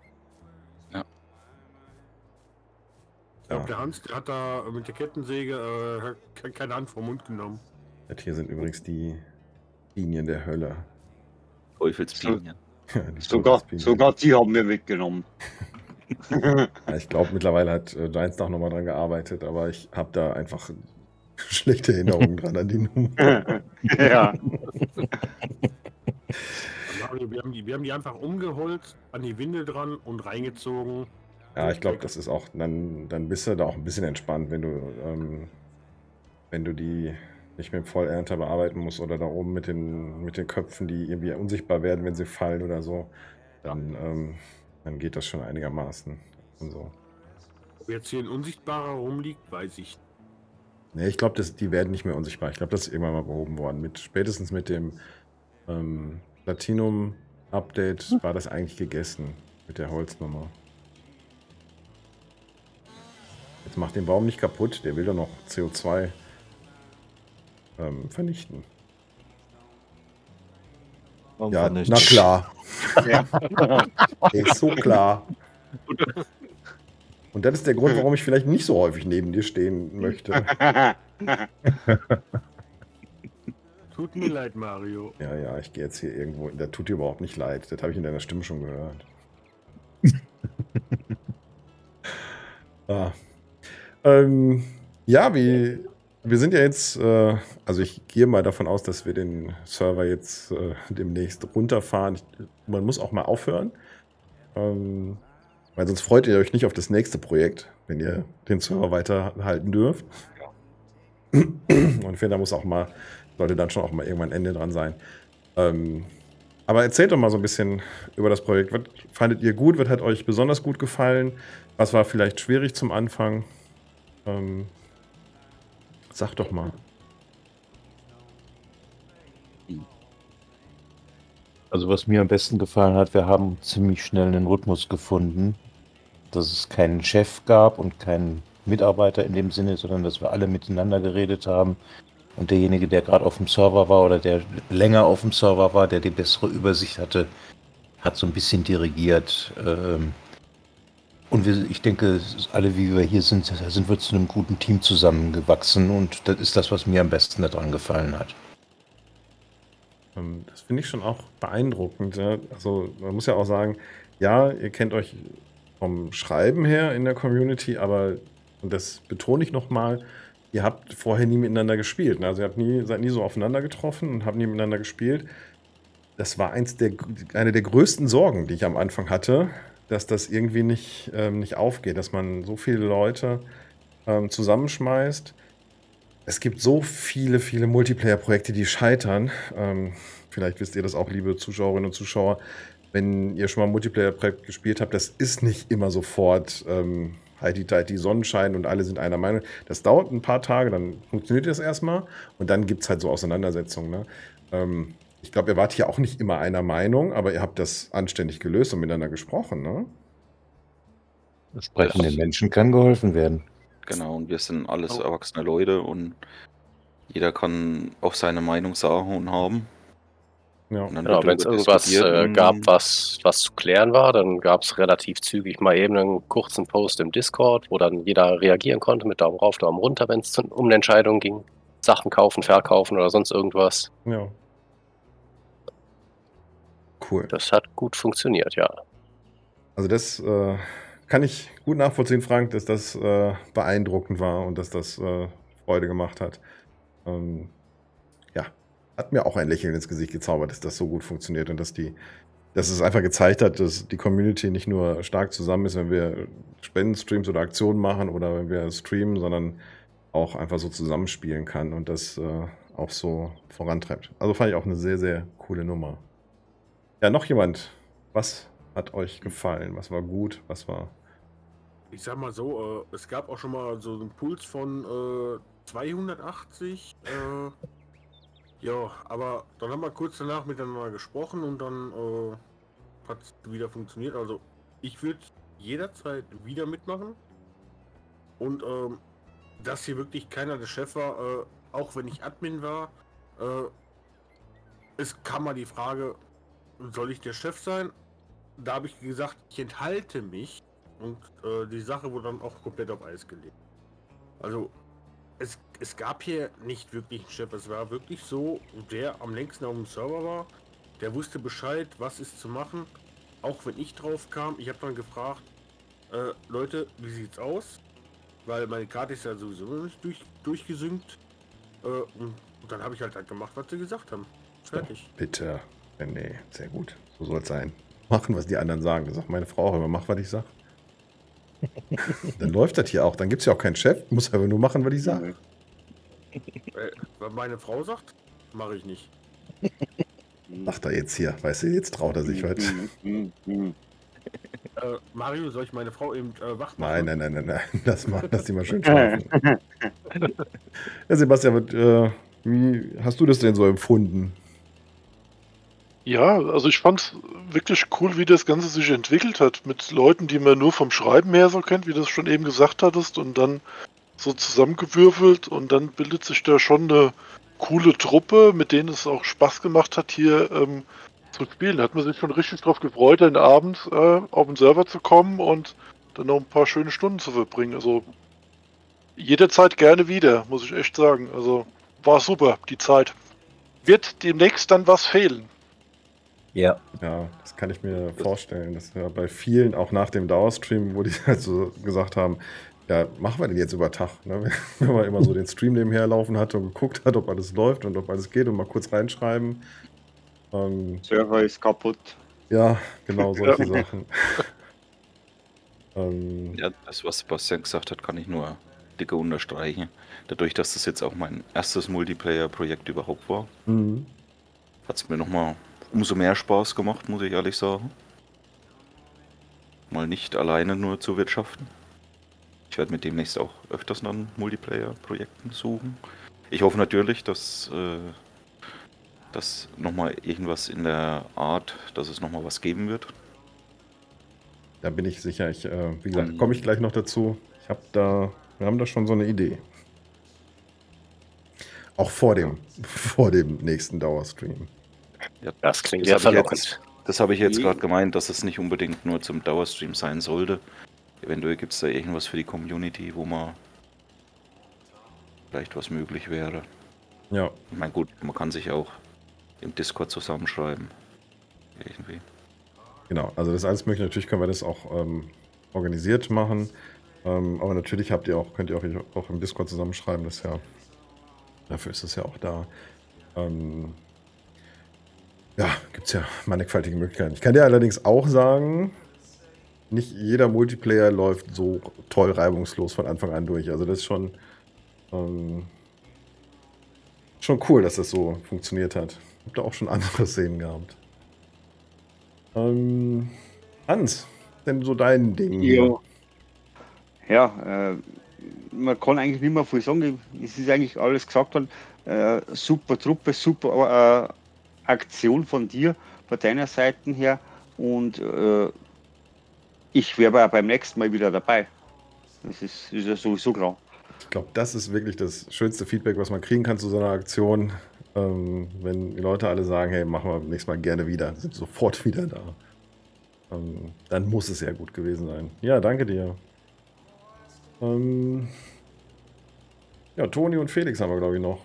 Ich glaube, Ja. der Hans, der hat da mit der Kettensäge äh, hat ke- keine Hand vom Mund genommen. Das hier sind übrigens die Linien der Hölle. Teufelsbienen. Ja, die Sogar, Todespinien. sogar die haben wir mitgenommen. Ja, ich glaube, mittlerweile hat äh, Giants noch nochmal dran gearbeitet, aber ich habe da einfach schlechte Erinnerungen dran an die Nummer. Ja. Dann Mario, wir haben, die, wir haben die einfach umgeholzt, an die Winde dran und reingezogen. Ja, ich glaube, das ist auch, dann, dann bist du da auch ein bisschen entspannt, wenn du, ähm, wenn du die nicht mit dem Vollernter bearbeiten musst oder da oben mit den, mit den Köpfen, die irgendwie unsichtbar werden, wenn sie fallen oder so. Dann, ähm, dann geht das schon einigermaßen. Und so. Ob jetzt hier ein Unsichtbarer rumliegt, weiß ich. Nee, ich glaube, die werden nicht mehr unsichtbar. Ich glaube, das ist irgendwann mal behoben worden. Mit, spätestens mit dem ähm, Platinum-Update war das eigentlich gegessen mit der Holznummer. Jetzt macht den Baum nicht kaputt, der will doch noch C O zwei ähm, vernichten. Warum Ja, vernichten? na klar. Ja. Ist so klar. Und das ist der Grund, warum ich vielleicht nicht so häufig neben dir stehen möchte. Tut mir leid, Mario. Ja, ja, ich gehe jetzt hier irgendwo. Das tut dir überhaupt nicht leid. Das habe ich in deiner Stimme schon gehört. ah. ähm, ja, wie, wir sind ja jetzt, äh, also ich gehe mal davon aus, dass wir den Server jetzt äh, demnächst runterfahren. Ich, man muss auch mal aufhören. Ähm, weil sonst freut ihr euch nicht auf das nächste Projekt, wenn ihr den Server weiterhalten dürft. Und ich finde, da muss auch mal, sollte dann schon auch mal irgendwann ein Ende dran sein. Ähm, aber erzählt doch mal so ein bisschen über das Projekt. Was fandet ihr gut? Was hat euch besonders gut gefallen? Was war vielleicht schwierig zum Anfang? Ähm, sagt doch mal. Also was mir am besten gefallen hat, wir haben ziemlich schnell einen Rhythmus gefunden, dass es keinen Chef gab und keinen Mitarbeiter in dem Sinne, sondern dass wir alle miteinander geredet haben. Und derjenige, der gerade auf dem Server war oder der länger auf dem Server war, der die bessere Übersicht hatte, hat so ein bisschen dirigiert. Ähm, Und wir, ich denke, alle, wie wir hier sind, sind wir zu einem guten Team zusammengewachsen. Und das ist das, was mir am besten daran gefallen hat. Ähm, Das finde ich schon auch beeindruckend. Ja. Also man muss ja auch sagen, ja, ihr kennt euch vom Schreiben her in der Community, aber, und das betone ich nochmal, ihr habt vorher nie miteinander gespielt. Ne? Also ihr habt nie, seid nie so aufeinander getroffen und habt nie miteinander gespielt. Das war eins der, eine der größten Sorgen, die ich am Anfang hatte, dass das irgendwie nicht, ähm, nicht aufgeht, dass man so viele Leute ähm, zusammenschmeißt. Es gibt so viele, viele Multiplayer-Projekte, die scheitern. Ähm, vielleicht wisst ihr das auch, liebe Zuschauerinnen und Zuschauer, wenn ihr schon mal ein Multiplayer-Projekt gespielt habt, das ist nicht immer sofort ähm, heidi-teiti Sonnenschein und alle sind einer Meinung. Das dauert ein paar Tage, dann funktioniert das erstmal und dann gibt es halt so Auseinandersetzungen. Ne? Ähm, ich glaube, ihr wart hier auch nicht immer einer Meinung, aber ihr habt das anständig gelöst und miteinander gesprochen, ne? Sprechenden Menschen kann geholfen werden. Genau, und wir sind alles Oh. erwachsene Leute und jeder kann auch seine Meinung sagen und haben. Ja. Und dann Genau, wird wenn es darüber irgendwas diskutiert äh, und- gab, was, was zu klären war, dann gab es relativ zügig mal eben einen kurzen Post im Discord, wo dann jeder reagieren konnte mit Daumen rauf, Daumen runter, wenn es um eine Entscheidung ging. Sachen kaufen, verkaufen oder sonst irgendwas. Ja. Cool. Das hat gut funktioniert, ja. Also das äh, kann ich gut nachvollziehen, Frank, dass das äh, beeindruckend war und dass das äh, Freude gemacht hat. Ähm, ja, hat mir auch ein Lächeln ins Gesicht gezaubert, dass das so gut funktioniert und dass die, dass es einfach gezeigt hat, dass die Community nicht nur stark zusammen ist, wenn wir Spendenstreams oder Aktionen machen oder wenn wir streamen, sondern auch einfach so zusammenspielen kann und das äh, auch so vorantreibt. Also fand ich auch eine sehr, sehr coole Nummer. Ja, noch jemand? Was hat euch gefallen? Was war gut? Was war... Ich sag mal so, äh, es gab auch schon mal so einen Puls von äh, zweihundertachtzig. Äh, ja, aber dann haben wir kurz danach miteinander gesprochen und dann äh, hat es wieder funktioniert. Also ich würde jederzeit wieder mitmachen. Und ähm, dass hier wirklich keiner der Chef war, äh, auch wenn ich Admin war, äh, es kam mal die Frage, soll ich der Chef sein? Da habe ich gesagt, ich enthalte mich und äh, die Sache wurde dann auch komplett auf Eis gelegt. Also es, es gab hier nicht wirklich einen Chef, es war wirklich so, der am längsten auf dem Server war, der wusste Bescheid, was ist zu machen, auch wenn ich drauf kam. Ich habe dann gefragt, äh, Leute, wie sieht's aus? Weil meine Karte ist ja sowieso noch nicht durch, durchgesynkt. Äh, und, und dann habe ich halt, halt gemacht, was sie gesagt haben. Fertig. Bitte, René, sehr gut. So soll es sein. Machen, was die anderen sagen. Das sagt meine Frau auch immer. Mach, was ich sag. Dann läuft das hier auch. Dann gibt es ja auch keinen Chef. Muss aber nur machen, was ich sage. Äh, was meine Frau sagt, mache ich nicht. Sagt er jetzt hier. Weißt du, jetzt traut er sich heute. Mhm, mhm. Äh, Mario, soll ich meine Frau eben äh, wach Nein, machen? nein, nein, nein, nein. Lass mal, lass die mal schön schlafen. Ja, Sebastian, was, äh, wie hast du das denn so empfunden? Ja, also ich fand wirklich cool, wie das Ganze sich entwickelt hat. Mit Leuten, die man nur vom Schreiben her so kennt, wie du es schon eben gesagt hattest, und dann so zusammengewürfelt und dann bildet sich da schon eine coole Truppe, mit denen es auch Spaß gemacht hat, hier ähm, zu spielen. Da hat man sich schon richtig drauf gefreut, den Abend äh, auf den Server zu kommen und dann noch ein paar schöne Stunden zu verbringen. Also jederzeit gerne wieder, muss ich echt sagen. Also war super, die Zeit. Wird demnächst dann was fehlen. Ja. Ja, das kann ich mir vorstellen. Das ja bei vielen, auch nach dem Dauerstream, wo die halt so gesagt haben, ja, machen wir denn jetzt über Tag? Ne? Wenn man immer so den Stream nebenher laufen hatte und geguckt hat, ob alles läuft und ob alles geht und mal kurz reinschreiben. Ähm, Server ist kaputt. ja, genau solche Sachen. ähm, Ja, das, was Sebastian gesagt hat, kann ich nur dicke unterstreichen. Dadurch, dass das jetzt auch mein erstes Multiplayer-Projekt überhaupt war, mhm. hat es mir nochmal umso mehr Spaß gemacht, muss ich ehrlich sagen. Mal nicht alleine nur zu wirtschaften. Ich werde mit demnächst auch öfters nach Multiplayer-Projekten suchen. Ich hoffe natürlich, dass, äh, dass nochmal irgendwas in der Art, dass es nochmal was geben wird. Da bin ich sicher. Ich, äh, wie gesagt, komme ich gleich noch dazu. Ich habe da, wir haben da schon so eine Idee. Auch vor dem, vor dem nächsten Dauerstream. Ja, Das klingt das ja habe ich verlockend. jetzt, das habe ich jetzt Wie? gerade gemeint, dass es nicht unbedingt nur zum Dauerstream sein sollte. Eventuell gibt es da irgendwas für die Community, wo man vielleicht was möglich wäre. Ja, Ich meine, gut, man kann sich auch im Discord zusammenschreiben. Irgendwie. genau. Also das ist alles mögliche. Natürlich können wir das auch ähm, organisiert machen. Ähm, aber natürlich habt ihr auch, könnt ihr auch, auch im Discord zusammenschreiben. Das ist ja, dafür ist es ja auch da. Ähm, ja, gibt es ja mannigfaltige Möglichkeiten. Ich kann dir allerdings auch sagen, nicht jeder Multiplayer läuft so toll reibungslos von Anfang an durch. Also das ist schon, ähm, schon cool, dass das so funktioniert hat. Ich habe da auch schon andere Szenen gehabt. Ähm, Hans, denn so dein Ding hier? Ja, ja äh, man kann eigentlich nicht mehr viel sagen. Es ist eigentlich alles gesagt worden. Äh, super Truppe, super äh, Aktion von dir, von deiner Seite her. Und äh, ich wäre beim nächsten Mal wieder dabei. Das ist, ist ja sowieso klar. Ich glaube, das ist wirklich das schönste Feedback, was man kriegen kann zu so einer Aktion. Ähm, wenn die Leute alle sagen, hey, machen wir nächstes Mal gerne wieder, sind sofort wieder da. Ähm, dann muss es ja gut gewesen sein. Ja, danke dir. Ähm, ja, Toni und Felix haben wir, glaube ich, noch.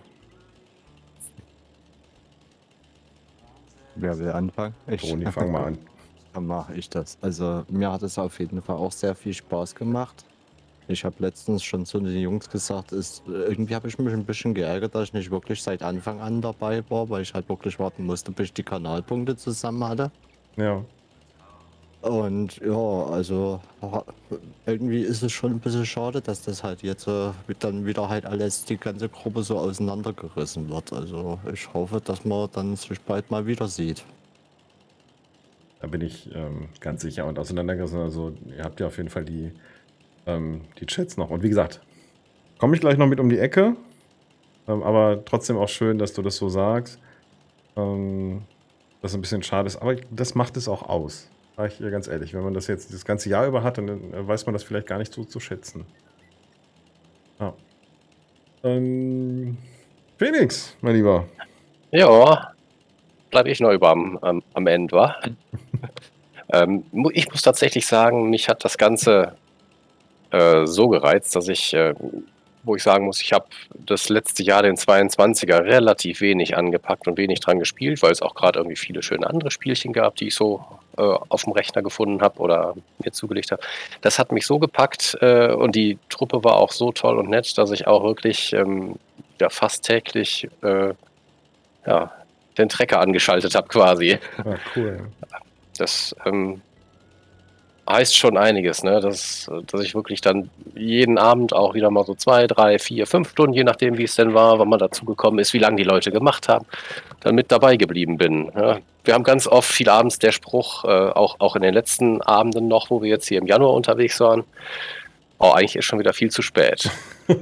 Wer will anfangen? Ich, Toni, fang mal an. Dann mache ich das. Also mir hat es auf jeden Fall auch sehr viel Spaß gemacht. Ich habe letztens schon zu den Jungs gesagt, ist, irgendwie habe ich mich ein bisschen geärgert, dass ich nicht wirklich seit Anfang an dabei war, weil ich halt wirklich warten musste, bis ich die Kanalpunkte zusammen hatte. Ja. Und ja, also irgendwie ist es schon ein bisschen schade, dass das halt jetzt äh, dann wieder halt alles, die ganze Gruppe so auseinandergerissen wird. Also ich hoffe, dass man dann sich bald mal wieder sieht. Da bin ich ähm, ganz sicher und auseinandergerissen. Also ihr habt ja auf jeden Fall die, ähm, die Chats noch. Und wie gesagt, komme ich gleich noch mit um die Ecke. Ähm, aber trotzdem auch schön, dass du das so sagst. Ähm, das ein bisschen schade ist. Aber das macht es auch aus. Sag ich dir ganz ehrlich. Wenn man das jetzt das ganze Jahr über hat, dann äh, weiß man das vielleicht gar nicht so zu schätzen. Ja. Ähm, Felix, mein Lieber. Ja, bleibe ich noch über am, am, am Ende, wa? ähm, mu- ich muss tatsächlich sagen, mich hat das Ganze äh, so gereizt, dass ich, äh, wo ich sagen muss, ich habe das letzte Jahr, den zweiundzwanziger, relativ wenig angepackt und wenig dran gespielt, weil es auch gerade irgendwie viele schöne andere Spielchen gab, die ich so äh, auf dem Rechner gefunden habe oder mir zugelegt habe. Das hat mich so gepackt äh, und die Truppe war auch so toll und nett, dass ich auch wirklich ähm, ja, fast täglich äh, ja, den Trecker angeschaltet habe quasi. Ja, cool. Das ähm, heißt schon einiges, ne? Dass, dass ich wirklich dann jeden Abend auch wieder mal so zwei, drei, vier, fünf Stunden, je nachdem wie es denn war, wann man dazu gekommen ist, wie lange die Leute gemacht haben, dann mit dabei geblieben bin. Ja? Wir haben ganz oft viel abends der Spruch, äh, auch, auch in den letzten Abenden noch, wo wir jetzt hier im Januar unterwegs waren, oh, eigentlich ist schon wieder viel zu spät.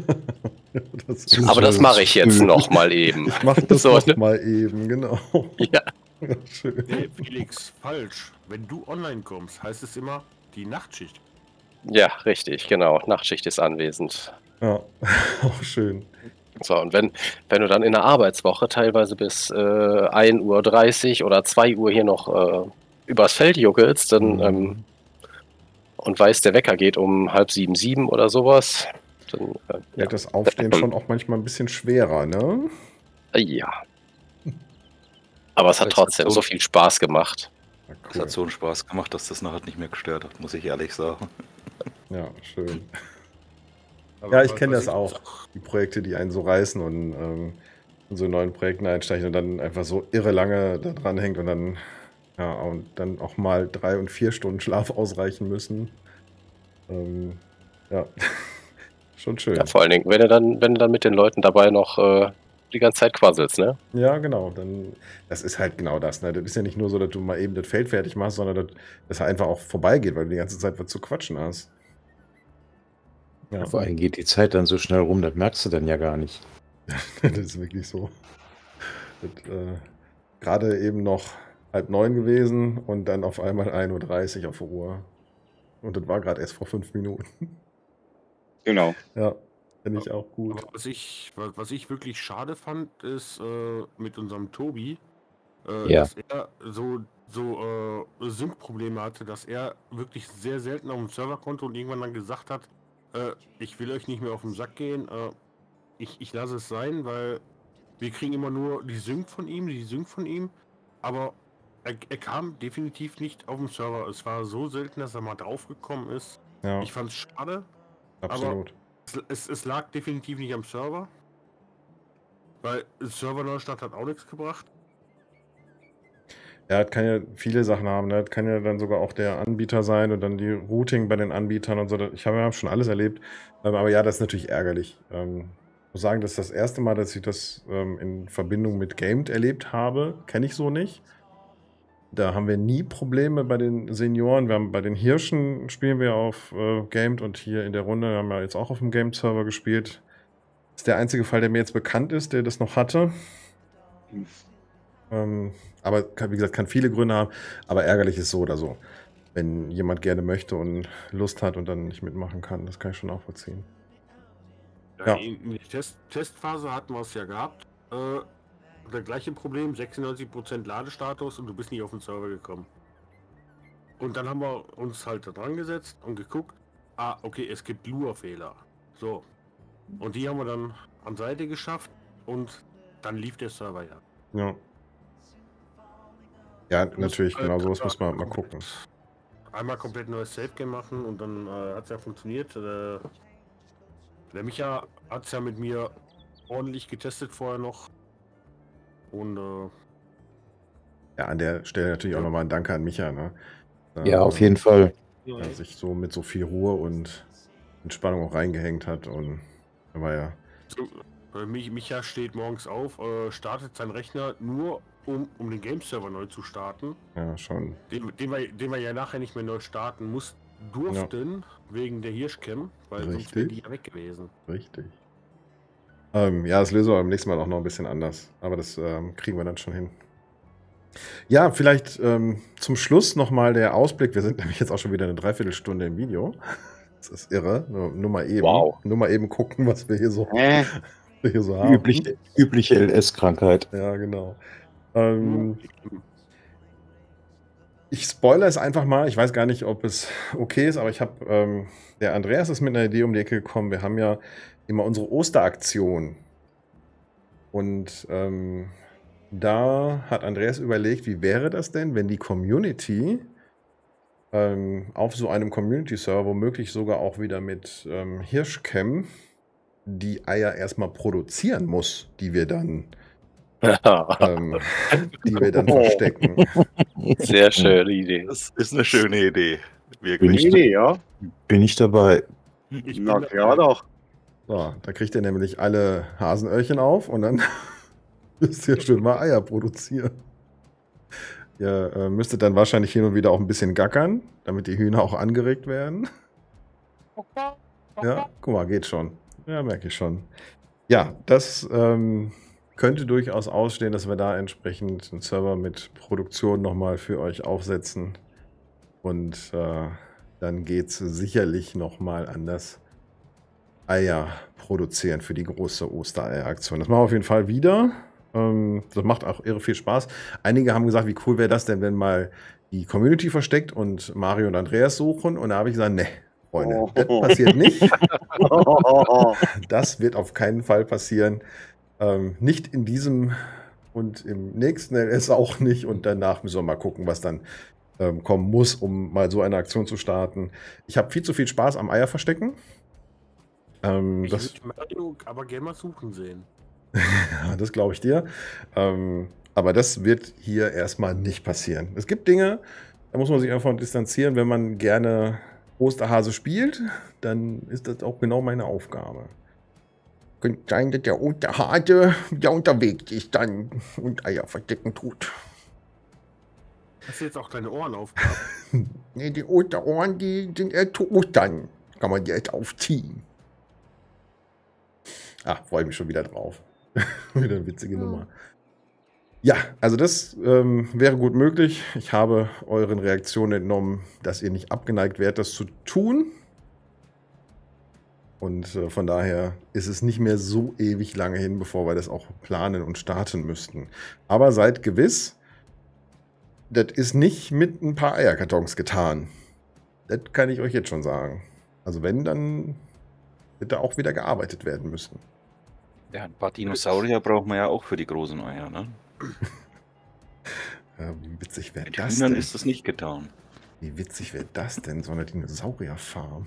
Das Aber das mache ich jetzt noch mal eben. Ich mache das So, noch ne? mal eben, genau. Ja. Ja, schön. Nee, Felix, falsch. Wenn du online kommst, heißt es immer die Nachtschicht. Ja, richtig, genau. Nachtschicht ist anwesend. Ja, auch schön. So, und wenn, wenn du dann in der Arbeitswoche teilweise bis äh, ein Uhr dreißig oder zwei Uhr hier noch äh, übers Feld juckelst, dann Mhm. ähm, und weißt, der Wecker geht um halb sieben, sieben oder sowas, dann äh, Ja, das Aufstehen schon auch manchmal ein bisschen schwerer, ne? äh, ja. Aber es hat Das ist trotzdem so- so viel Spaß gemacht. Ja, Es cool. hat so einen Spaß gemacht, dass das nachher nicht mehr gestört hat, muss ich ehrlich sagen. Ja, schön. Aber Ja, ich was- kenne was das auch. Die Projekte, die einen so reißen und ähm, in so neuen Projekten einsteigen und dann einfach so irre lange da dran hängt und dann, ja, und dann auch mal drei und vier Stunden Schlaf ausreichen müssen. Ähm, ja, schon schön. Ja, vor allen Dingen, wenn du dann, wenn du dann mit den Leuten dabei noch äh, die ganze Zeit quasselst, ne? Ja, genau. Dann, das ist halt genau das. Ne? Das ist ja nicht nur so, dass du mal eben das Feld fertig machst, sondern dass das einfach auch vorbeigeht, weil du die ganze Zeit was zu quatschen hast. Ja, Vor allem geht die Zeit dann so schnell rum, das merkst du dann ja gar nicht. das ist wirklich so. Das, äh, gerade eben noch halb neun gewesen und dann auf einmal ein Uhr dreißig auf der Uhr. Und das war gerade erst vor fünf Minuten. Genau. Ja, finde ich auch gut. Aber was ich, was, was ich wirklich schade fand, ist äh, mit unserem Tobi, äh, Ja. dass er so, so äh, Sync-Probleme hatte, dass er wirklich sehr selten auf dem Server konnte und irgendwann dann gesagt hat, äh, ich will euch nicht mehr auf den Sack gehen, äh, ich, ich lasse es sein, weil wir kriegen immer nur die Sync von ihm, die Sync von ihm, aber er, er kam definitiv nicht auf dem Server. Es war so selten, dass er mal draufgekommen ist. Ja, Ich fand es schade. absolut. Es, es, es lag definitiv nicht am Server. Weil Server-Neustart hat auch nichts gebracht. Ja, das kann ja viele Sachen haben. Ne? Das kann ja dann sogar auch der Anbieter sein und dann die Routing bei den Anbietern und so. Ich habe ja schon alles erlebt. Ähm, aber ja, das ist natürlich ärgerlich. Ähm, ich muss sagen, das ist das erste Mal, dass ich das ähm, in Verbindung mit Gamed erlebt habe. Kenne ich so nicht. Da haben wir nie Probleme bei den Senioren. Wir haben bei den Hirschen spielen wir auf äh, Gamed und hier in der Runde haben wir jetzt auch auf dem Gamed-Server gespielt. Das ist der einzige Fall, der mir jetzt bekannt ist, der das noch hatte. Ähm, aber kann, wie gesagt, kann viele Gründe haben. Aber ärgerlich ist so oder so. Wenn jemand gerne möchte und Lust hat und dann nicht mitmachen kann, das kann ich schon nachvollziehen. Ja. In, in der Test, Testphase hatten wir es ja gehabt. Äh, das gleiche Problem, sechsundneunzig Prozent Ladestatus und du bist nicht auf den Server gekommen. Und dann haben wir uns halt da dran gesetzt und geguckt, ah, okay, es gibt Lua-Fehler. So. Und die haben wir dann an Seite geschafft und dann lief der Server ja. Ja. Ja, Wir natürlich, mussten genau halt sowas muss man mal komplett- gucken. Einmal komplett neues Safe-Game machen und dann äh, hat es ja funktioniert. Äh, der Micha hat es ja mit mir ordentlich getestet vorher noch. Und äh, Ja, an der Stelle natürlich auch nochmal ein Danke an Micha. Ne? Ja, auf jeden Fall. Fall. Der sich so mit so viel Ruhe und Entspannung auch reingehängt hat. Und er war ja. so, äh, Mich, Micha steht morgens auf, äh, startet seinen Rechner nur, um, um den Game-Server neu zu starten. Ja, schon. Den, den, wir, den wir ja nachher nicht mehr neu starten mussten, durften, wegen der Hirschcam, weil sonst wäre die Richtig. ja weg gewesen. Richtig. Ähm, ja, das lösen wir beim nächsten Mal auch noch ein bisschen anders. Aber das ähm, kriegen wir dann schon hin. Ja, vielleicht ähm, zum Schluss nochmal der Ausblick. Wir sind nämlich jetzt auch schon wieder eine Dreiviertelstunde im Video. Das ist irre. Nur, nur mal eben. Wow. Nur mal eben gucken, was wir hier so, Äh, was wir hier so Die haben. übliche, übliche L S-Krankheit. Ja, genau. Ähm, ich spoilere es einfach mal. Ich weiß gar nicht, ob es okay ist, aber ich habe, ähm, der Andreas ist mit einer Idee um die Ecke gekommen. Wir haben ja immer unsere Osteraktion. Und ähm, da hat Andreas überlegt, wie wäre das denn, wenn die Community ähm, auf so einem Community-Server womöglich sogar auch wieder mit ähm, Hirschcam die Eier erstmal produzieren muss, die wir dann ähm, die wir dann verstecken. Sehr schöne Idee. Das ist eine schöne Idee. Bin Wirklich. ich, Idee, ja. bin ich dabei. Ich Na bin klar doch. So, da kriegt ihr nämlich alle Hasenöhrchen auf und dann müsst ihr schön mal Eier produzieren. Ihr äh, müsstet dann wahrscheinlich hin und wieder auch ein bisschen gackern, damit die Hühner auch angeregt werden. Ja, guck mal, geht schon. Ja, merke ich schon. Ja, das ähm, könnte durchaus ausstehen, dass wir da entsprechend einen Server mit Produktion nochmal für euch aufsetzen. Und äh, dann geht es sicherlich nochmal an das Eier produzieren für die große Ostereier-Aktion. Das machen wir auf jeden Fall wieder. Ähm, das macht auch irre viel Spaß. Einige haben gesagt, wie cool wäre das denn, wenn mal die Community versteckt und Mario und Andreas suchen. Und da habe ich gesagt, ne, Freunde, Oh. das passiert nicht. Das wird auf keinen Fall passieren. Ähm, nicht in diesem und im nächsten L S auch nicht. Und danach müssen wir mal gucken, was dann ähm, kommen muss, um mal so eine Aktion zu starten. Ich habe viel zu viel Spaß am Eierverstecken. Ähm, Ich das würde Mario aber gerne mal suchen sehen. Ja, das glaube ich dir. Ähm, aber das wird hier erstmal nicht passieren. Es gibt Dinge, da muss man sich einfach distanzieren. Wenn man gerne Osterhase spielt, dann ist das auch genau meine Aufgabe. Könnte sein, dass der Osterhase wieder unterwegs ist dann und Eier verstecken tut. Hast du jetzt auch deine Ohren aufgehabt? Nee, die Osterohren, die sind erst zu Ostern. Kann man die jetzt aufziehen. Ah, freue ich mich schon wieder drauf. Wieder eine witzige Nummer. Ja, also das ähm, wäre gut möglich. Ich habe euren Reaktionen entnommen, dass ihr nicht abgeneigt wärt, das zu tun. Und äh, von daher ist es nicht mehr so ewig lange hin, bevor wir das auch planen und starten müssten. Aber seid gewiss, das ist nicht mit ein paar Eierkartons getan. Das kann ich euch jetzt schon sagen. Also wenn, dann wird da auch wieder gearbeitet werden müssen. Ja, ein paar Dinosaurier brauchen wir ja auch für die großen Eier, ne? Ja, wie witzig wäre Mit das Hühnern denn? ist das nicht getan. Wie witzig wäre das denn, so eine Dinosaurierfarm?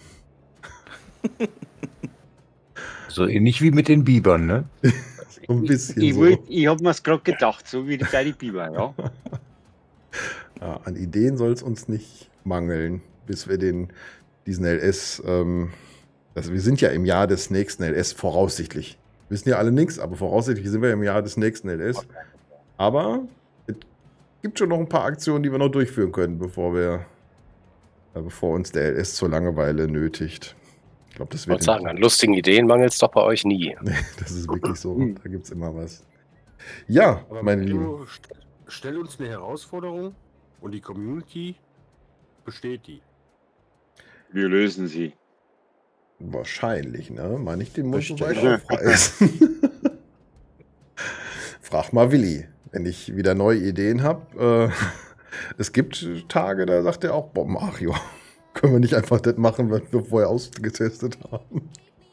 So ähnlich wie mit den Bibern, ne? So ein bisschen Ich, so. wollt- ich habe mir es gerade gedacht, so wie die kleine Biber, ja. Ja, an Ideen soll es uns nicht mangeln, bis wir den, diesen L S, ähm, also wir sind ja im Jahr des nächsten L S voraussichtlich. Wissen ja alle nichts, aber voraussichtlich sind wir im Jahr des nächsten L S. Aber es gibt schon noch ein paar Aktionen, die wir noch durchführen können, bevor wir, äh, bevor uns der L S zur Langeweile nötigt. Ich glaube, das Ich wird. wollte sagen, an lustigen Ideen mangelt es doch bei euch nie. Nee, das ist wirklich so. Da gibt es immer was. Ja, Aber meine Mario, Lieben. st- stell uns eine Herausforderung und die Community besteht die. Wir lösen sie. Wahrscheinlich, ne? Mal nicht den Mund so weit Bestimmt. aufreißen. Frag mal Willi, wenn ich wieder neue Ideen habe. Äh, es gibt Tage, da sagt er auch, boah, Mario, können wir nicht einfach das machen, was wir vorher ausgetestet haben.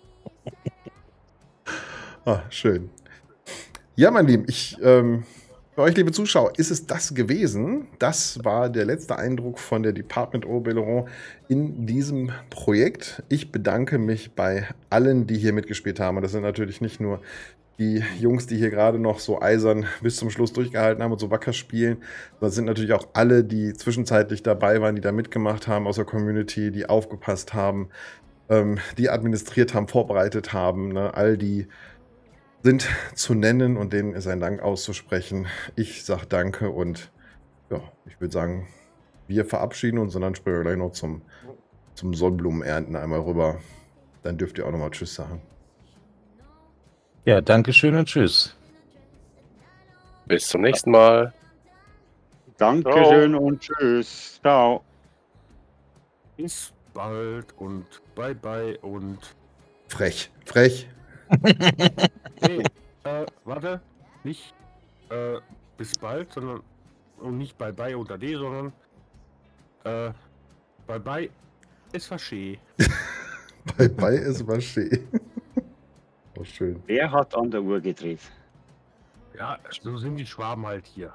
Ah, schön. Ja, mein Lieben, ich, ähm, für euch, liebe Zuschauer, ist es das gewesen. Das war der letzte Eindruck von der Department Oberon in diesem Projekt. Ich bedanke mich bei allen, die hier mitgespielt haben. Und das sind natürlich nicht nur die Jungs, die hier gerade noch so eisern bis zum Schluss durchgehalten haben und so wacker spielen. Das sind natürlich auch alle, die zwischenzeitlich dabei waren, die da mitgemacht haben aus der Community, die aufgepasst haben, ähm, die administriert haben, vorbereitet haben. Ne? All die sind zu nennen und denen ist ein Dank auszusprechen. Ich sage danke und ja, ich würde sagen, wir verabschieden uns und dann springen wir gleich noch zum, zum Sonnenblumenernten einmal rüber. Dann dürft ihr auch nochmal Tschüss sagen. Ja, danke schön und tschüss. Bis zum nächsten Mal. Dankeschön und tschüss. Ciao. Bis bald und bye bye und. Frech, frech. Hey, äh, warte, nicht äh, bis bald, sondern und nicht bye bye unter D, sondern äh, bye bye, es war schön. Bye bye, es war schön. Oh, schön. Wer hat an der Uhr gedreht? Ja, so sind die Schwaben halt hier.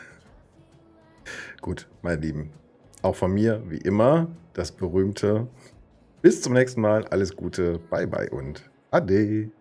Gut, meine Lieben. Auch von mir, wie immer, das berühmte. Bis zum nächsten Mal. Alles Gute. Bye bye und Ade.